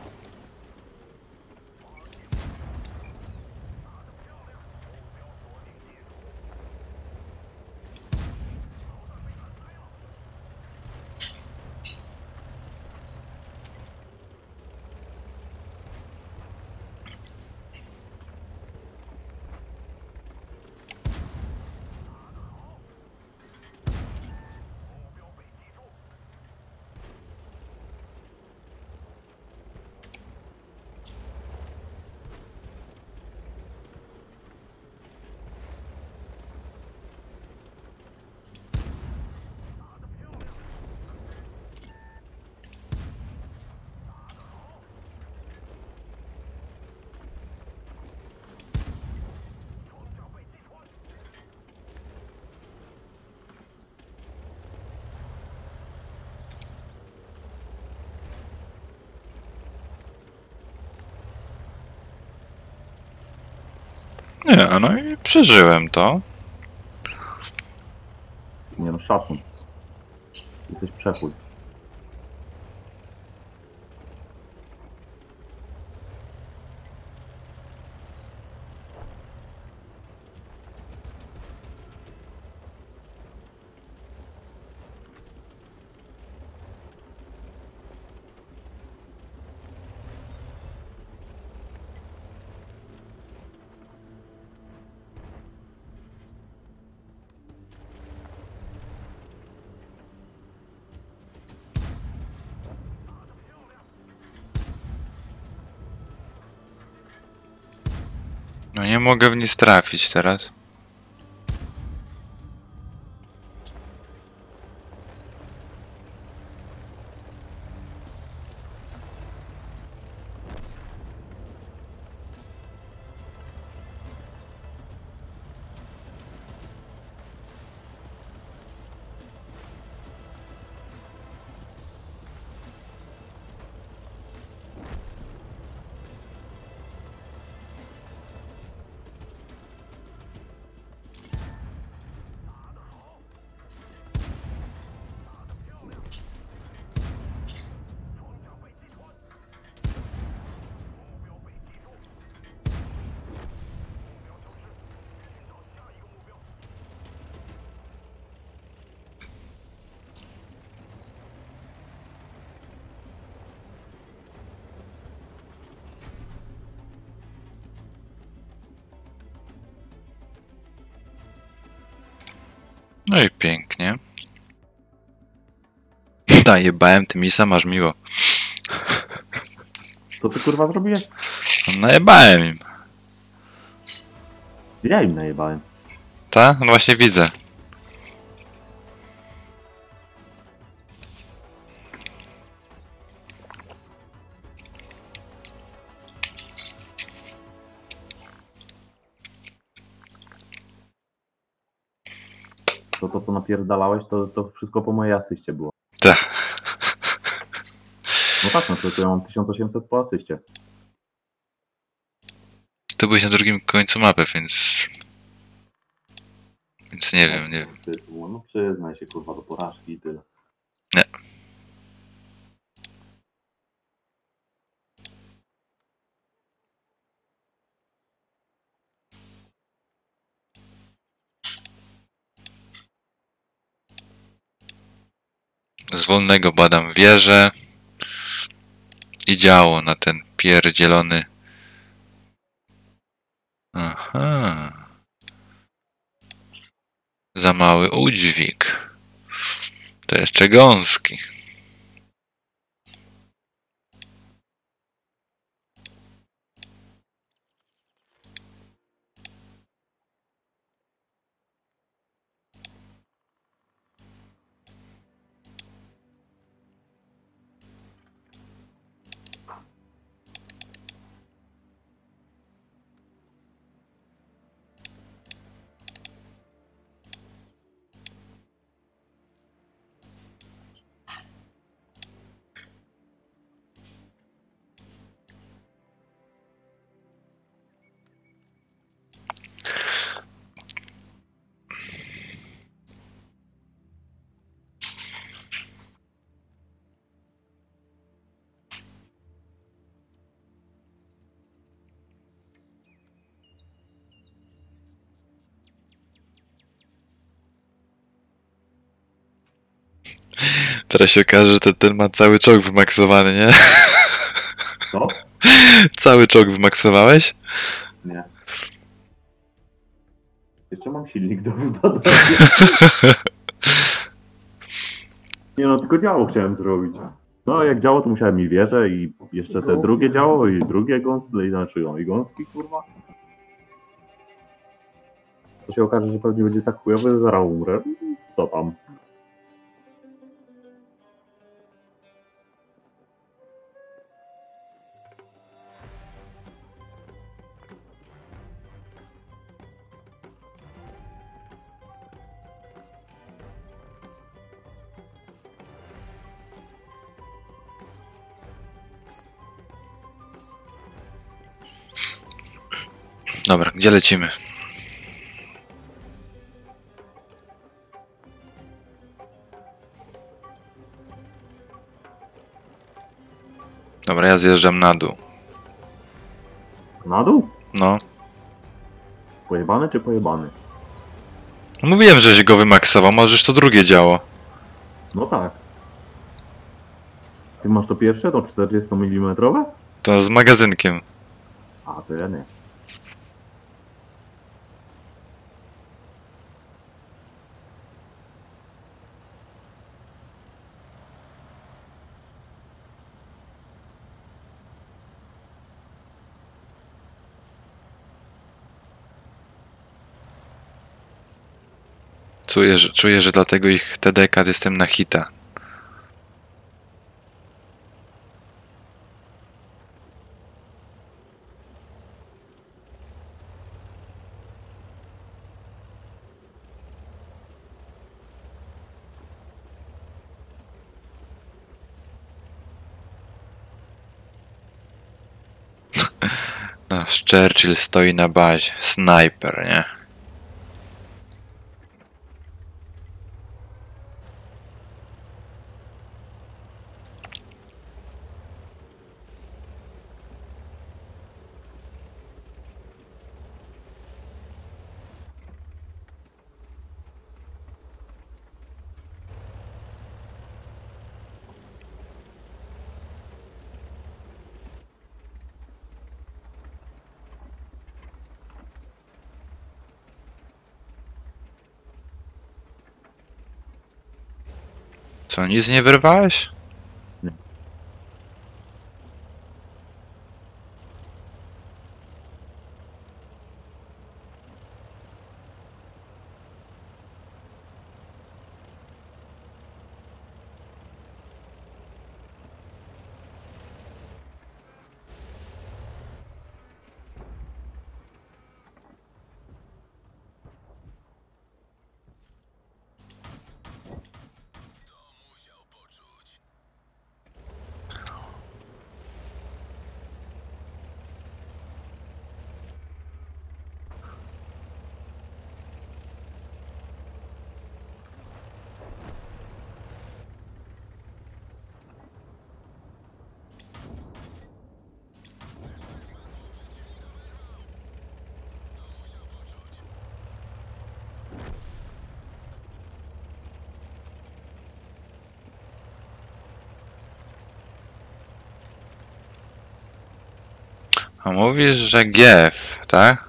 Nie, no i przeżyłem to. Nie no, szacun. Jesteś przepój. No nie mogę w nic trafić teraz. No i pięknie. Najebałem tym i masz miło. Co ty kurwa zrobiłeś? Najebałem im. Ja im najebałem. Ta? No właśnie widzę. To co napierdalałeś, to wszystko po mojej asyście było. Tak. No tak, no to ja mam 1800 po asyście. To byłeś na drugim końcu mapy, więc... Więc nie wiem, nie wiem. No przyznaj się kurwa do porażki i tyle. Nie. Z wolnego badam wieżę i działo na ten pierdzielony. Aha. Za mały udźwig. To jeszcze gąski. Teraz się okaże, że ten ma cały czołg wymaksowany, nie? Co? Cały czołg wymaksowałeś? Nie. Jeszcze mam silnik do wybadania. Nie no, tylko działo chciałem zrobić. No a jak działo, to musiałem i wieżę i jeszcze te drugie działo i drugie gąski, znaczy no i gąski, kurwa. To się okaże, że pewnie będzie tak chujowy, że zaraz umrę. Co tam? Dobra, gdzie lecimy? Dobra, ja zjeżdżam na dół. Na dół? No. Pojebany czy pojebany? Mówiłem, że się go wymaksował, możesz to drugie działo. No tak. Ty masz to pierwsze, to 40 mm? To z magazynkiem. A, to ja nie. Czuję, że dlatego ich te dekad jestem na hita. Nasz Churchill stoi na bazie. Snajper, nie? Co, nic nie wyrwałeś? Nie. A mówisz, że GF, tak?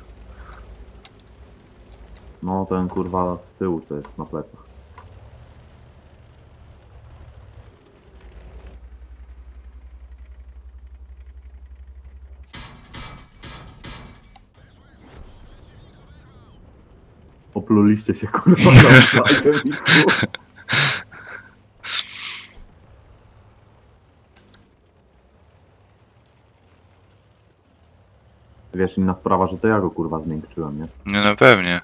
No ten kurwa z tyłu, co jest na plecach. Opluliście się kurwa nawzajem i kurwa. Wiesz, inna sprawa, że to ja go kurwa zmiękczyłem, nie? Nie, no pewnie.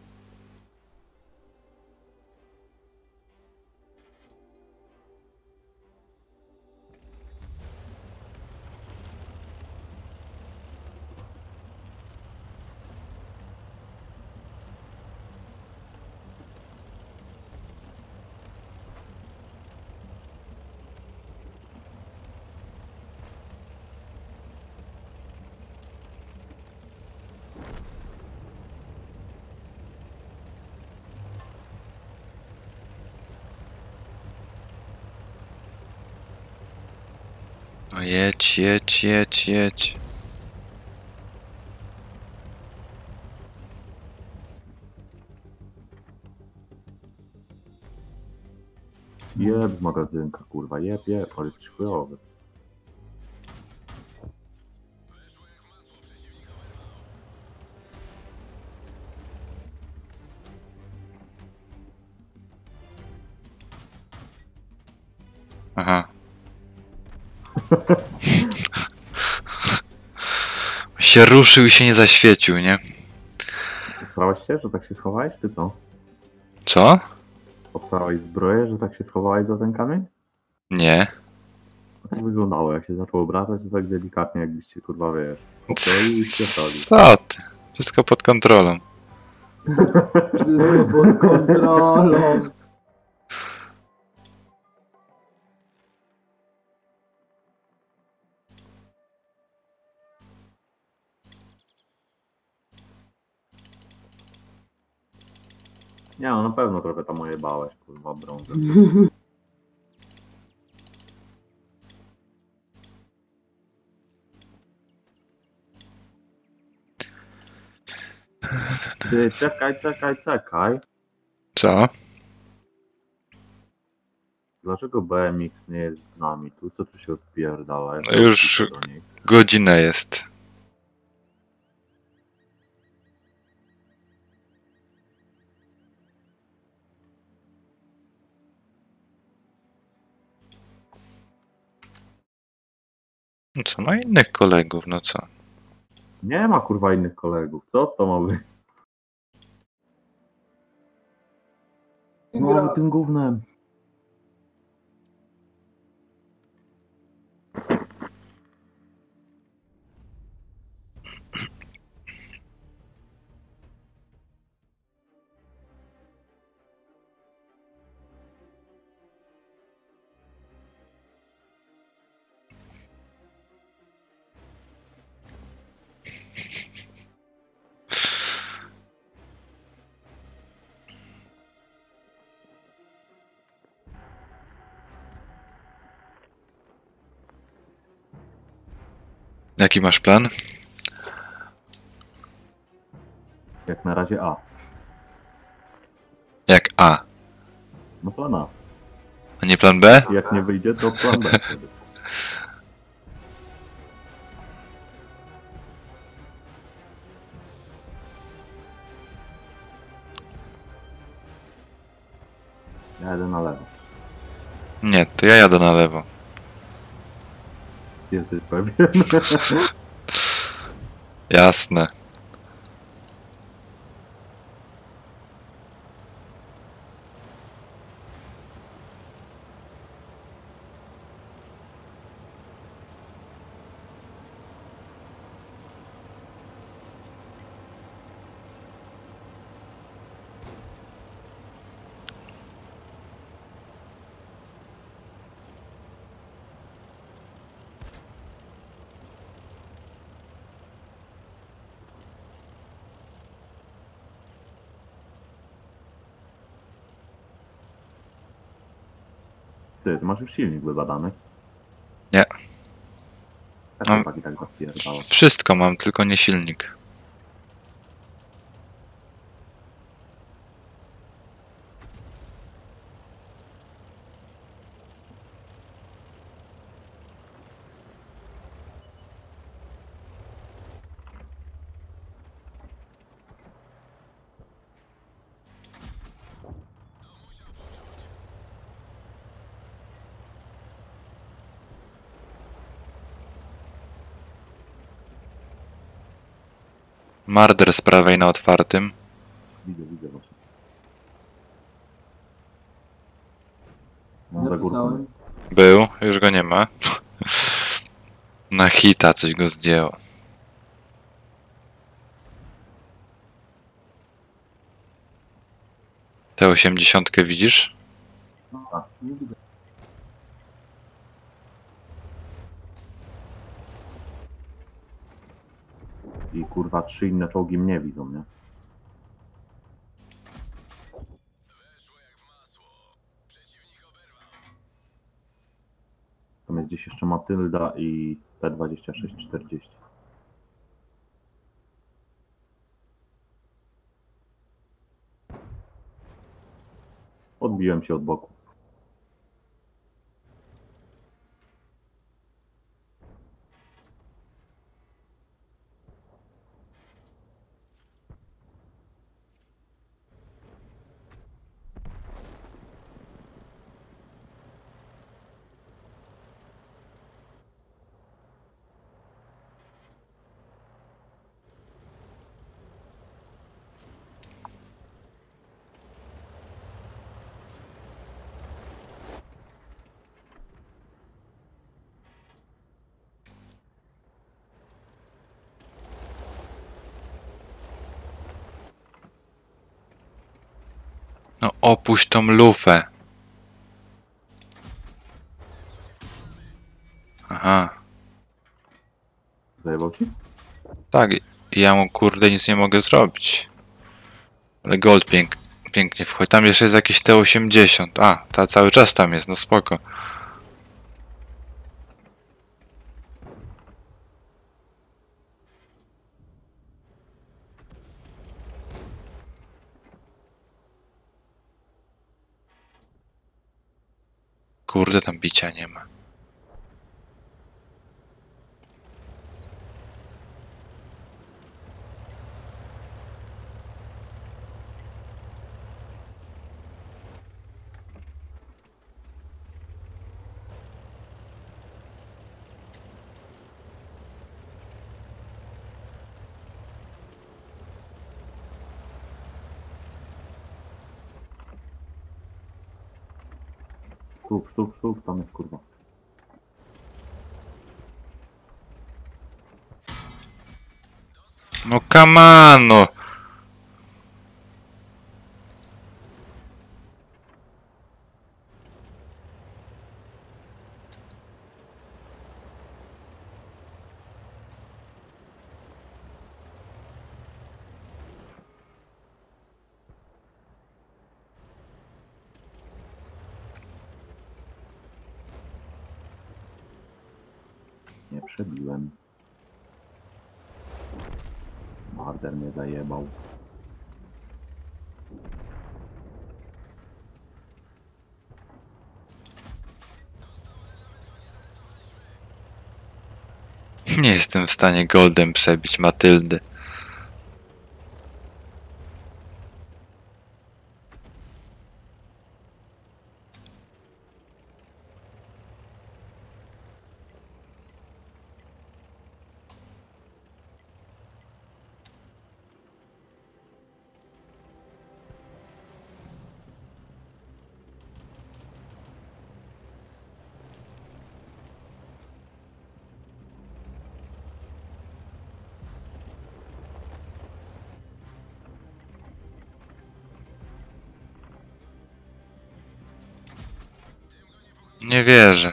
No jedź, jedź, jedź, jedź. Jeb w magazynka, kurwa, jeb, ale jesteś chujowy. Aha. Się ruszył i się nie zaświecił, nie? Obsrałeś się, że tak się schowałeś, czy co? Co? Obsrałeś zbroję, że tak się schowałeś za ten kamień? Nie. Tak wyglądało, jak się zaczął obracać, to tak delikatnie, jakbyście kurwa, wiesz, pokroił i spieszali. Co ty? Wszystko pod kontrolą. Wszystko pod kontrolą. Nie, no na pewno trochę tam ojebałeś, kurwa, brązę. Ty, czekaj. Co? Dlaczego BMX nie jest z nami? Co tu się odpierdala? No już- Do niej. Godzinę jest. No co, ma innych kolegów, no co? Nie ma kurwa innych kolegów. Co to ma być? Znowu tym gównem. Jaki masz plan? Jak na razie A. Jak A, No plan A. a nie plan B? Jak nie wyjdzie, to plan B wtedy. Ja jadę na lewo. Nie, to ja jadę na lewo. Jesteś pewien? Jasne. Ty masz już silnik wybadany? Nie. Ja Mam- tak i tak zapierdala. Wszystko mam, tylko nie silnik. Marder z prawej na otwartym. Widzę właśnie. No za górką Napisałem. jest. Był, już go nie ma. Na hita coś go zdjęło. Tę 80 widzisz? No, tak, nie widzę. I kurwa 3 inne czołgi mnie widzą, nie? Tam jest gdzieś jeszcze Matylda i P2640. Odbiłem się od boku. No opuść tą lufę. Aha. Zajebał ci? Tak, ja mu kurde nic nie mogę zrobić. Ale gold pięknie wchodzi. Tam jeszcze jest jakiś T80. A, ta cały czas tam jest, no spoko. Kurde, tam bicia nie ma. Sztuk, tam jest kurwa. No come on, no. Nie przebiłem. Marder mnie zajebał. Nie jestem w stanie goldem przebić Matyldy. Nie wierzę.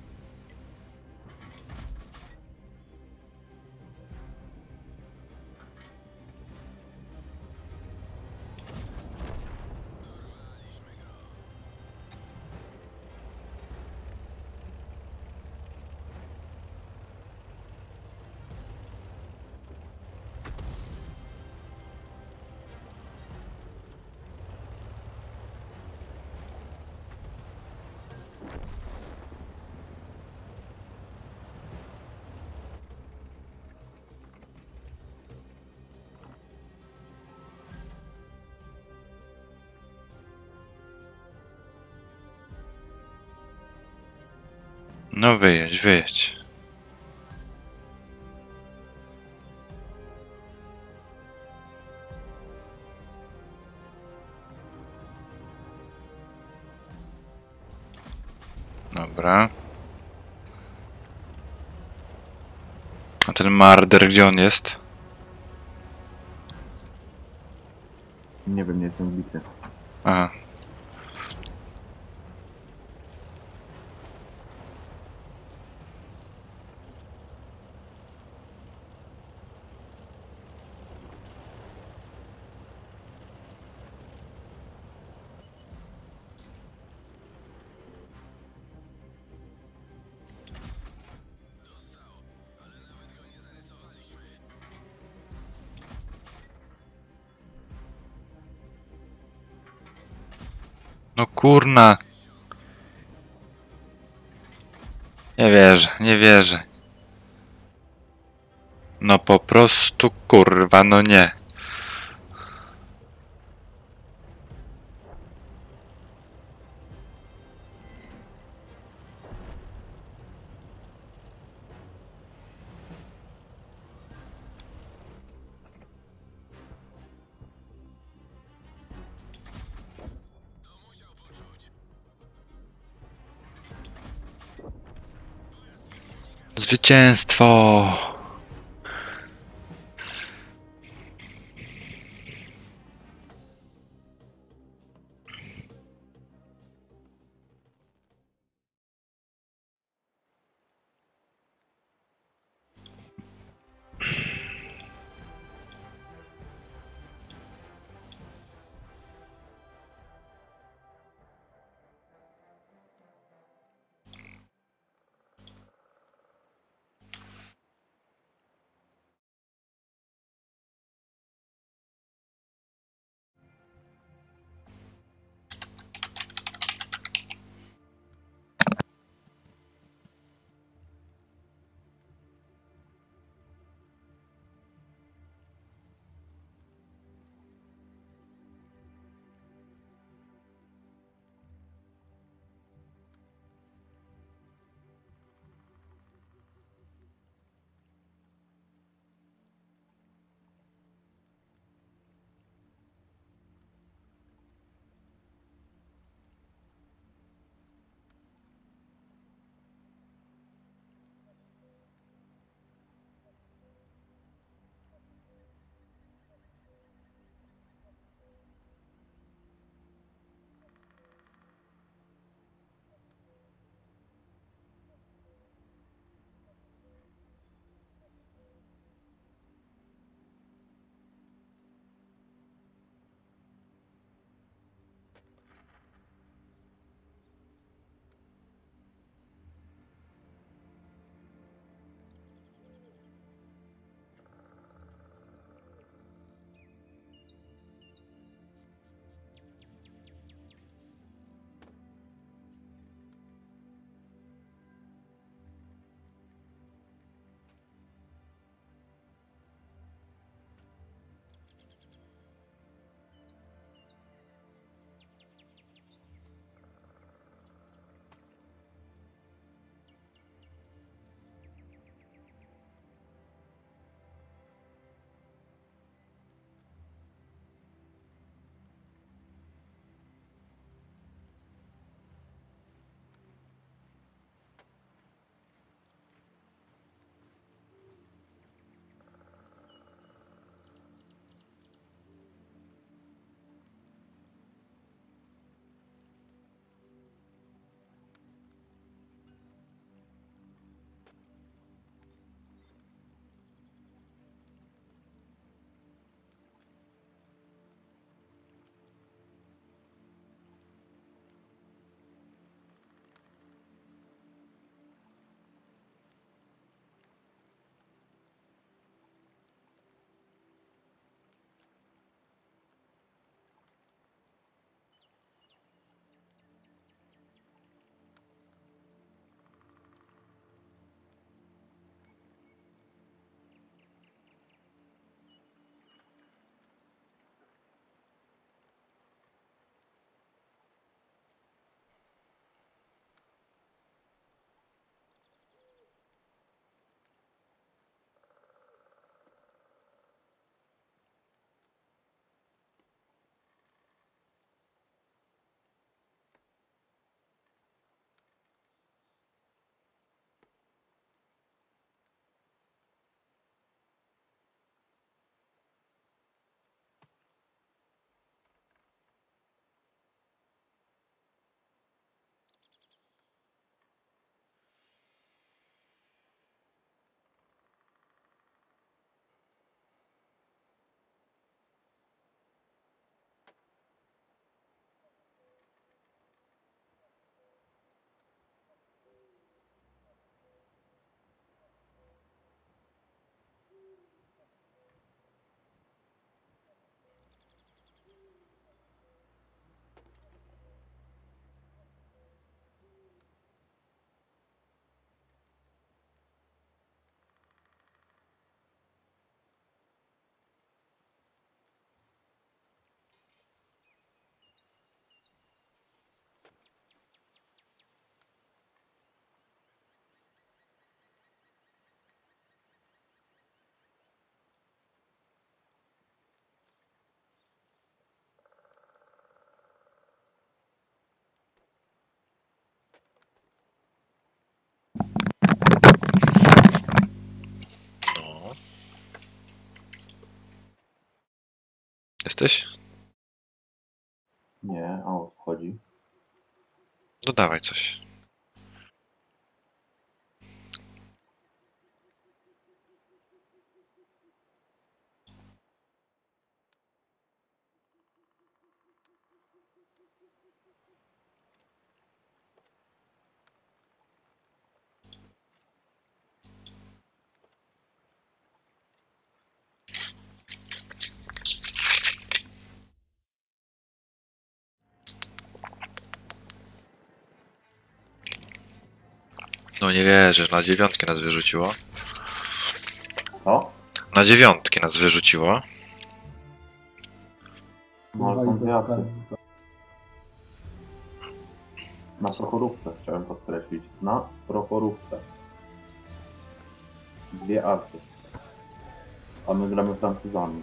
No wyjedź, wyjedź. Dobra. A ten Marder, gdzie on jest? Nie wiem, nie jestem w bitwie. Aha. No kurna. Nie wierzę, nie wierzę. No po prostu kurwa, no nie. Zwycięstwo! jesteś? Nie, a o co chodzi? Dodawaj coś. No nie wierzę, na 9 nas wyrzuciło. Co? Na 9 nas wyrzuciło. No ale są Kurwa, dwie arty. idę Na prochorówce chciałem podkreślić. Na prochorówce. Dwie arty. A my gramy Francuzami.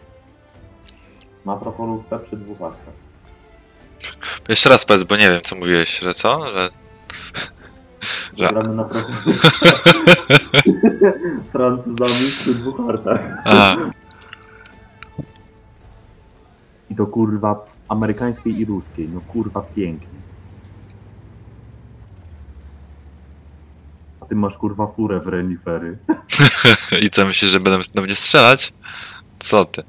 Na prochorówce przy dwóch artach. Jeszcze raz powiedz, bo nie wiem co mówiłeś, że co? Że... Gramy na prochorówce. Francuzami przy dwóch artach. A, I to kurwa amerykańskiej i ruskiej. No kurwa pięknie. A ty masz kurwa furę w renifery. i co myślisz, że będą do mnie strzelać? Co ty?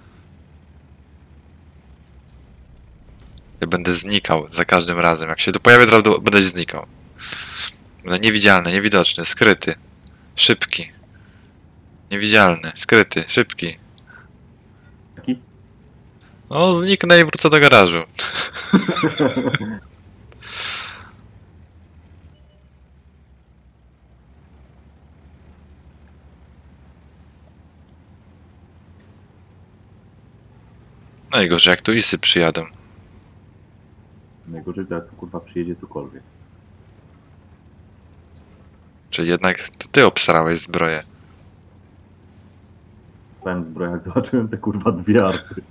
Ja będę znikał za każdym razem. Jak się tu pojawię, to będę znikał. Będę niewidzialny, niewidoczny, skryty, szybki. Niewidzialny, skryty, szybki. Taki? No, zniknę i wrócę do garażu. No i gorzej, jak tu isy przyjadą. Najgorzej to jak tu kurwa przyjedzie cokolwiek. Czyli jednak to ty obsrałeś zbroję. Stałem zbroję, jak zobaczyłem te kurwa dwie arty.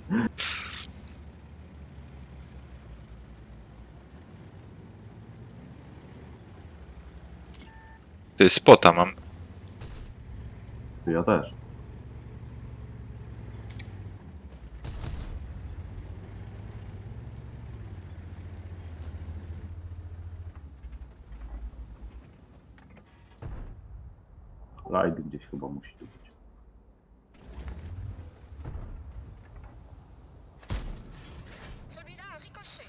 Ty, spota mam. To ja też. Light gdzieś chyba musi tu być. Celui-là a ricoché.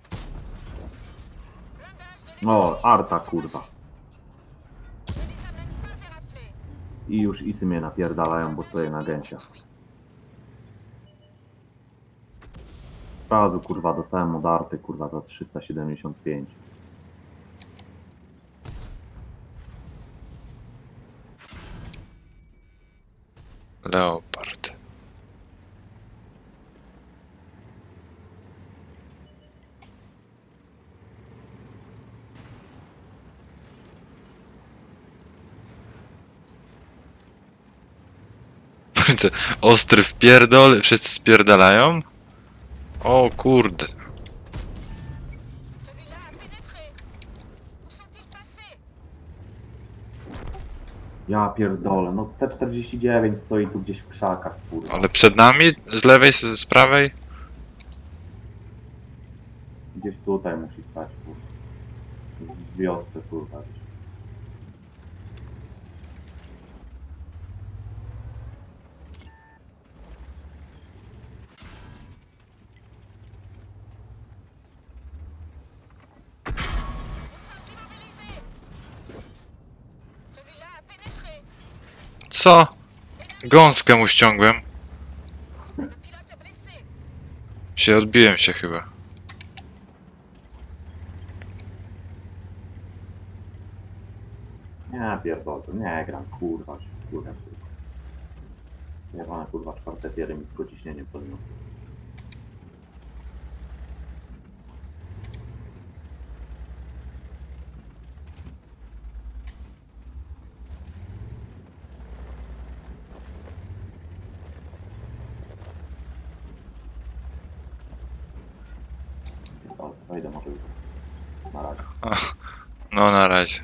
O, arta kurwa. Ne les amène pas éraflés. I już isy mnie napierdalają, bo stoję na gęsiach. Od razu kurwa dostałem od arty kurwa za 375. Leopard. Widzę, ostry wpierdol, wszyscy spierdalają. O kurde. Celui-là a pénétré. Où sont-ils passés? Ja pierdolę, no T49 stoi tu gdzieś w krzakach kurwa. Ale przed nami? Z lewej, z prawej? Gdzieś tutaj musi stać kurwa. W wiosce kurwa. Celui-là a pénétré. Co? Gąskę mu ściągłem. Le pilote est blessé. Odbiłem się chyba. Nie pierdolę, nie gram kurwa. Kurwa. Nie mam kurwa czwarte tiery mi tylko ciśnienie podniosło. Dobra, wejdę może już. Na razie. No na razie.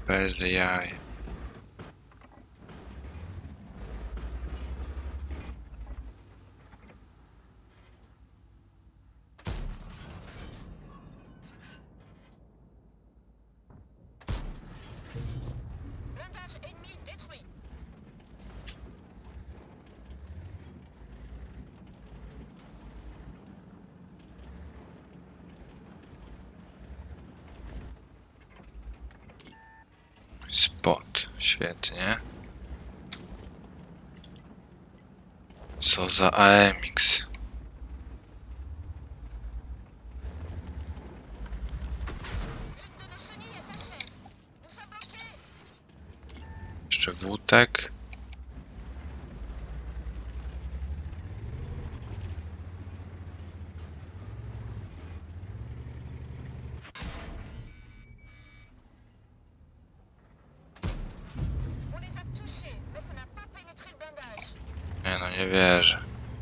Bez jaj. Blindage ennemi détruit. Spot. Świetnie. Co za AMX. Une de nos chenilles est HS. Nous sommes bloqués. Jeszcze wódek. On les a touchés, mais ça n'a pas pénétré le blindage. Nie no, nie wierzę.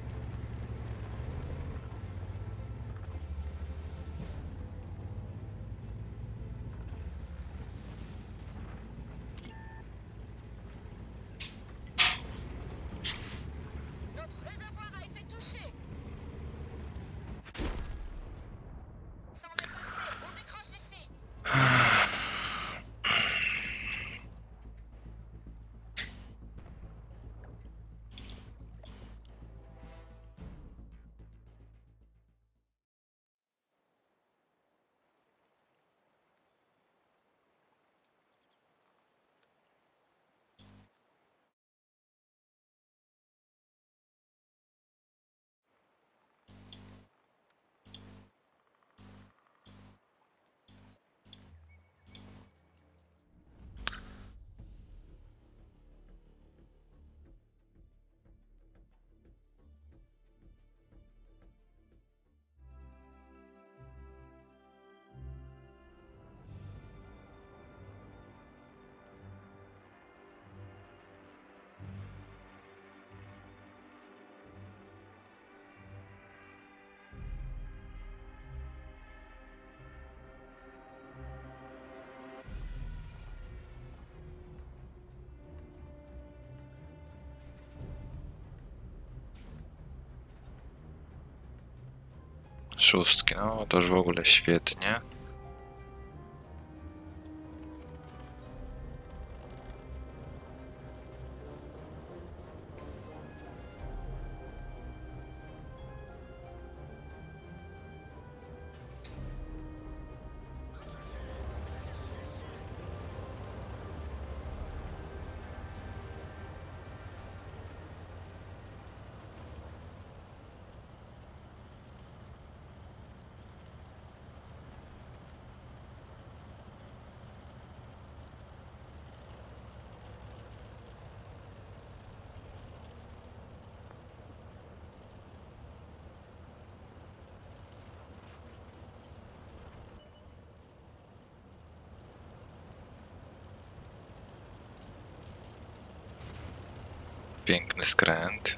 Notre réservoir a été touché. Ça en est passé. On décroche d'ici. Szóstki, no to już w ogóle świetnie. Piękny skręt.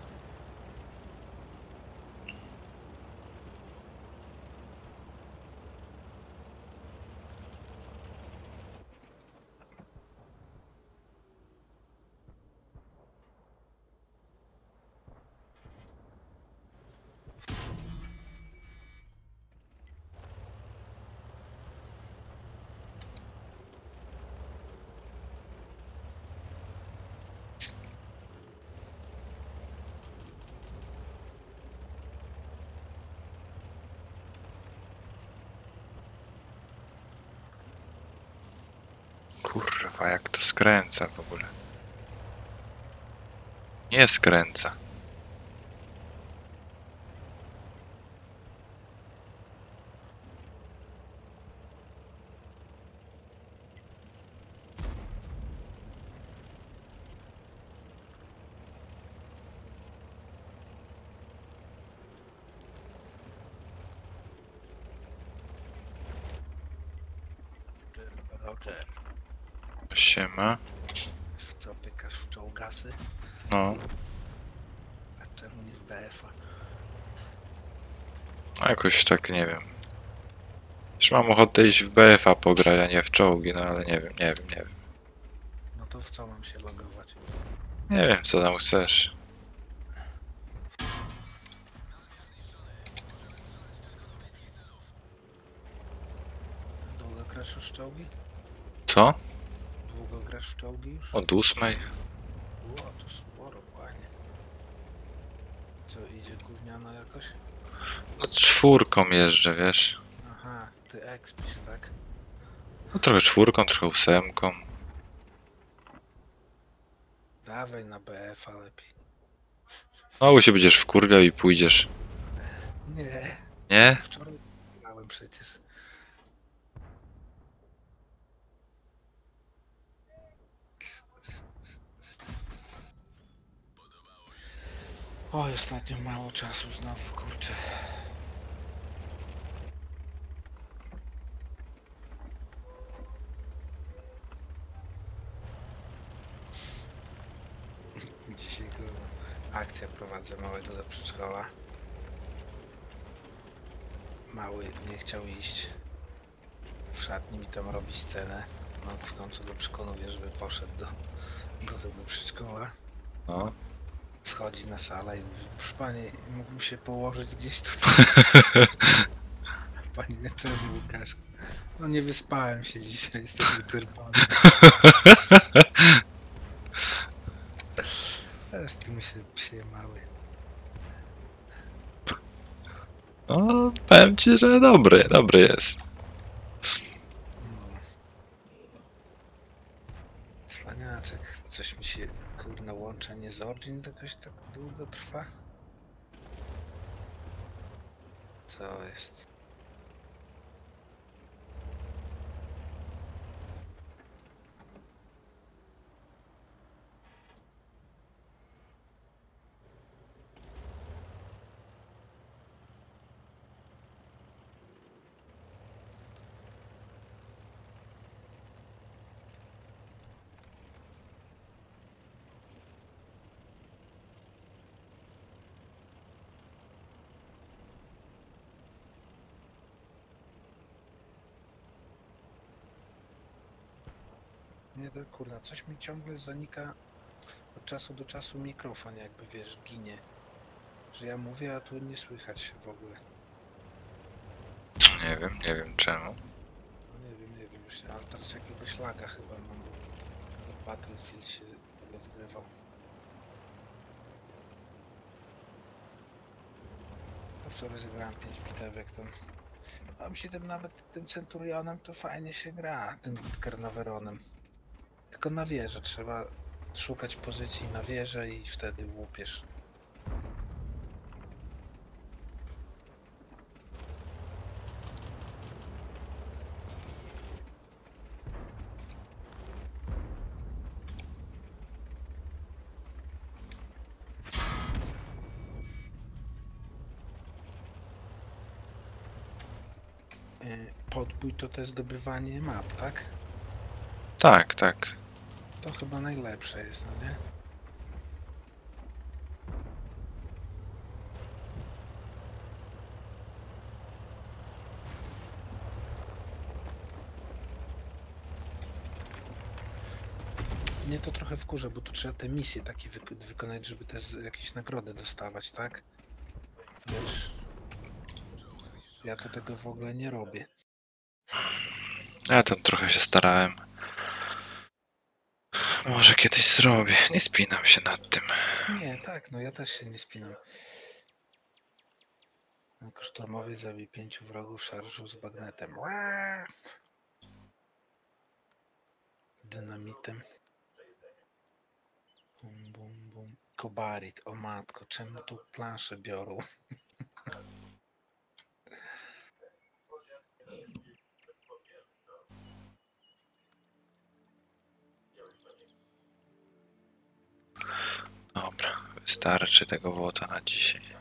Kurwa, jak to skręca w ogóle. Nie skręca. Roger, Siema. w co pykasz w czołgasy? No, A czemu nie w BF-a? jakoś tak nie wiem. Już mam ochotę iść w BFA pograć, a nie w czołgi, no ale nie wiem. No to w co mam się logować? Nie wiem, co tam chcesz. Długo grasz już w czołgi? Co? Długo grasz w czołgi już? Od 8? O, to sporo, panie. Co, idzie gówniano jakoś? No 4 jeżdżę, wiesz. Aha, ty ekspis, tak? No trochę 4, trochę 8. Dawaj na BF-a lepiej. No, się będziesz wkurwiał i pójdziesz. Nie, Nie? wczoraj grałem przecież. Oj, ostatnio mało czasu znowu, kurczę. Dzisiaj akcja prowadzę małego do przedszkola. Mały nie chciał iść. W szatni mi tam robi scenę. No w końcu go przekonuję, żeby poszedł do tego przedszkola. No. Wchodzi na salę i mówi, proszę pani, mógłbym się położyć gdzieś tutaj. Pani, czemu Łukasz? No nie wyspałem się dzisiaj, jestem wyczerpany. Aż ty mi się psie mały. No, powiem ci, że dobry jest. Cwaniaczek, coś mi się, kurna, łączenie z Origin jakoś tak długo trwa? Co jest? Nie, to kurna, coś mi ciągle zanika od czasu do czasu mikrofon, jakby wiesz, ginie. Że ja mówię, a tu nie słychać w ogóle. Nie wiem czemu. No nie wiem, właśnie, ale teraz jakiegoś laga chyba mam. Battlefield się rozgrywał. A wczoraj zagrałem 5 bitewek tam. A mi się tym nawet tym Centurionem to fajnie się gra, tym Carnaveronem. Tylko na wieżę trzeba szukać pozycji na wieżę i wtedy łupiesz. Podbój to też zdobywanie map, tak? Tak. To chyba najlepsze jest, no nie? Mnie to trochę wkurza, bo tu trzeba te misje takie wykonać, żeby te jakieś nagrody dostawać, tak? Wiesz, ja to tego w ogóle nie robię. Ja tam trochę się starałem. Może kiedyś zrobię. Nie spinam się nad tym. Nie, tak, no ja też się nie spinam. Jako szturmowiec zabił 5 wrogów szarżą z bagnetem. Dynamitem. Bum, bum, bum. Kobarit, o matko, czemu tu plansze biorą? Dobra, wystarczy tego wota na dzisiaj.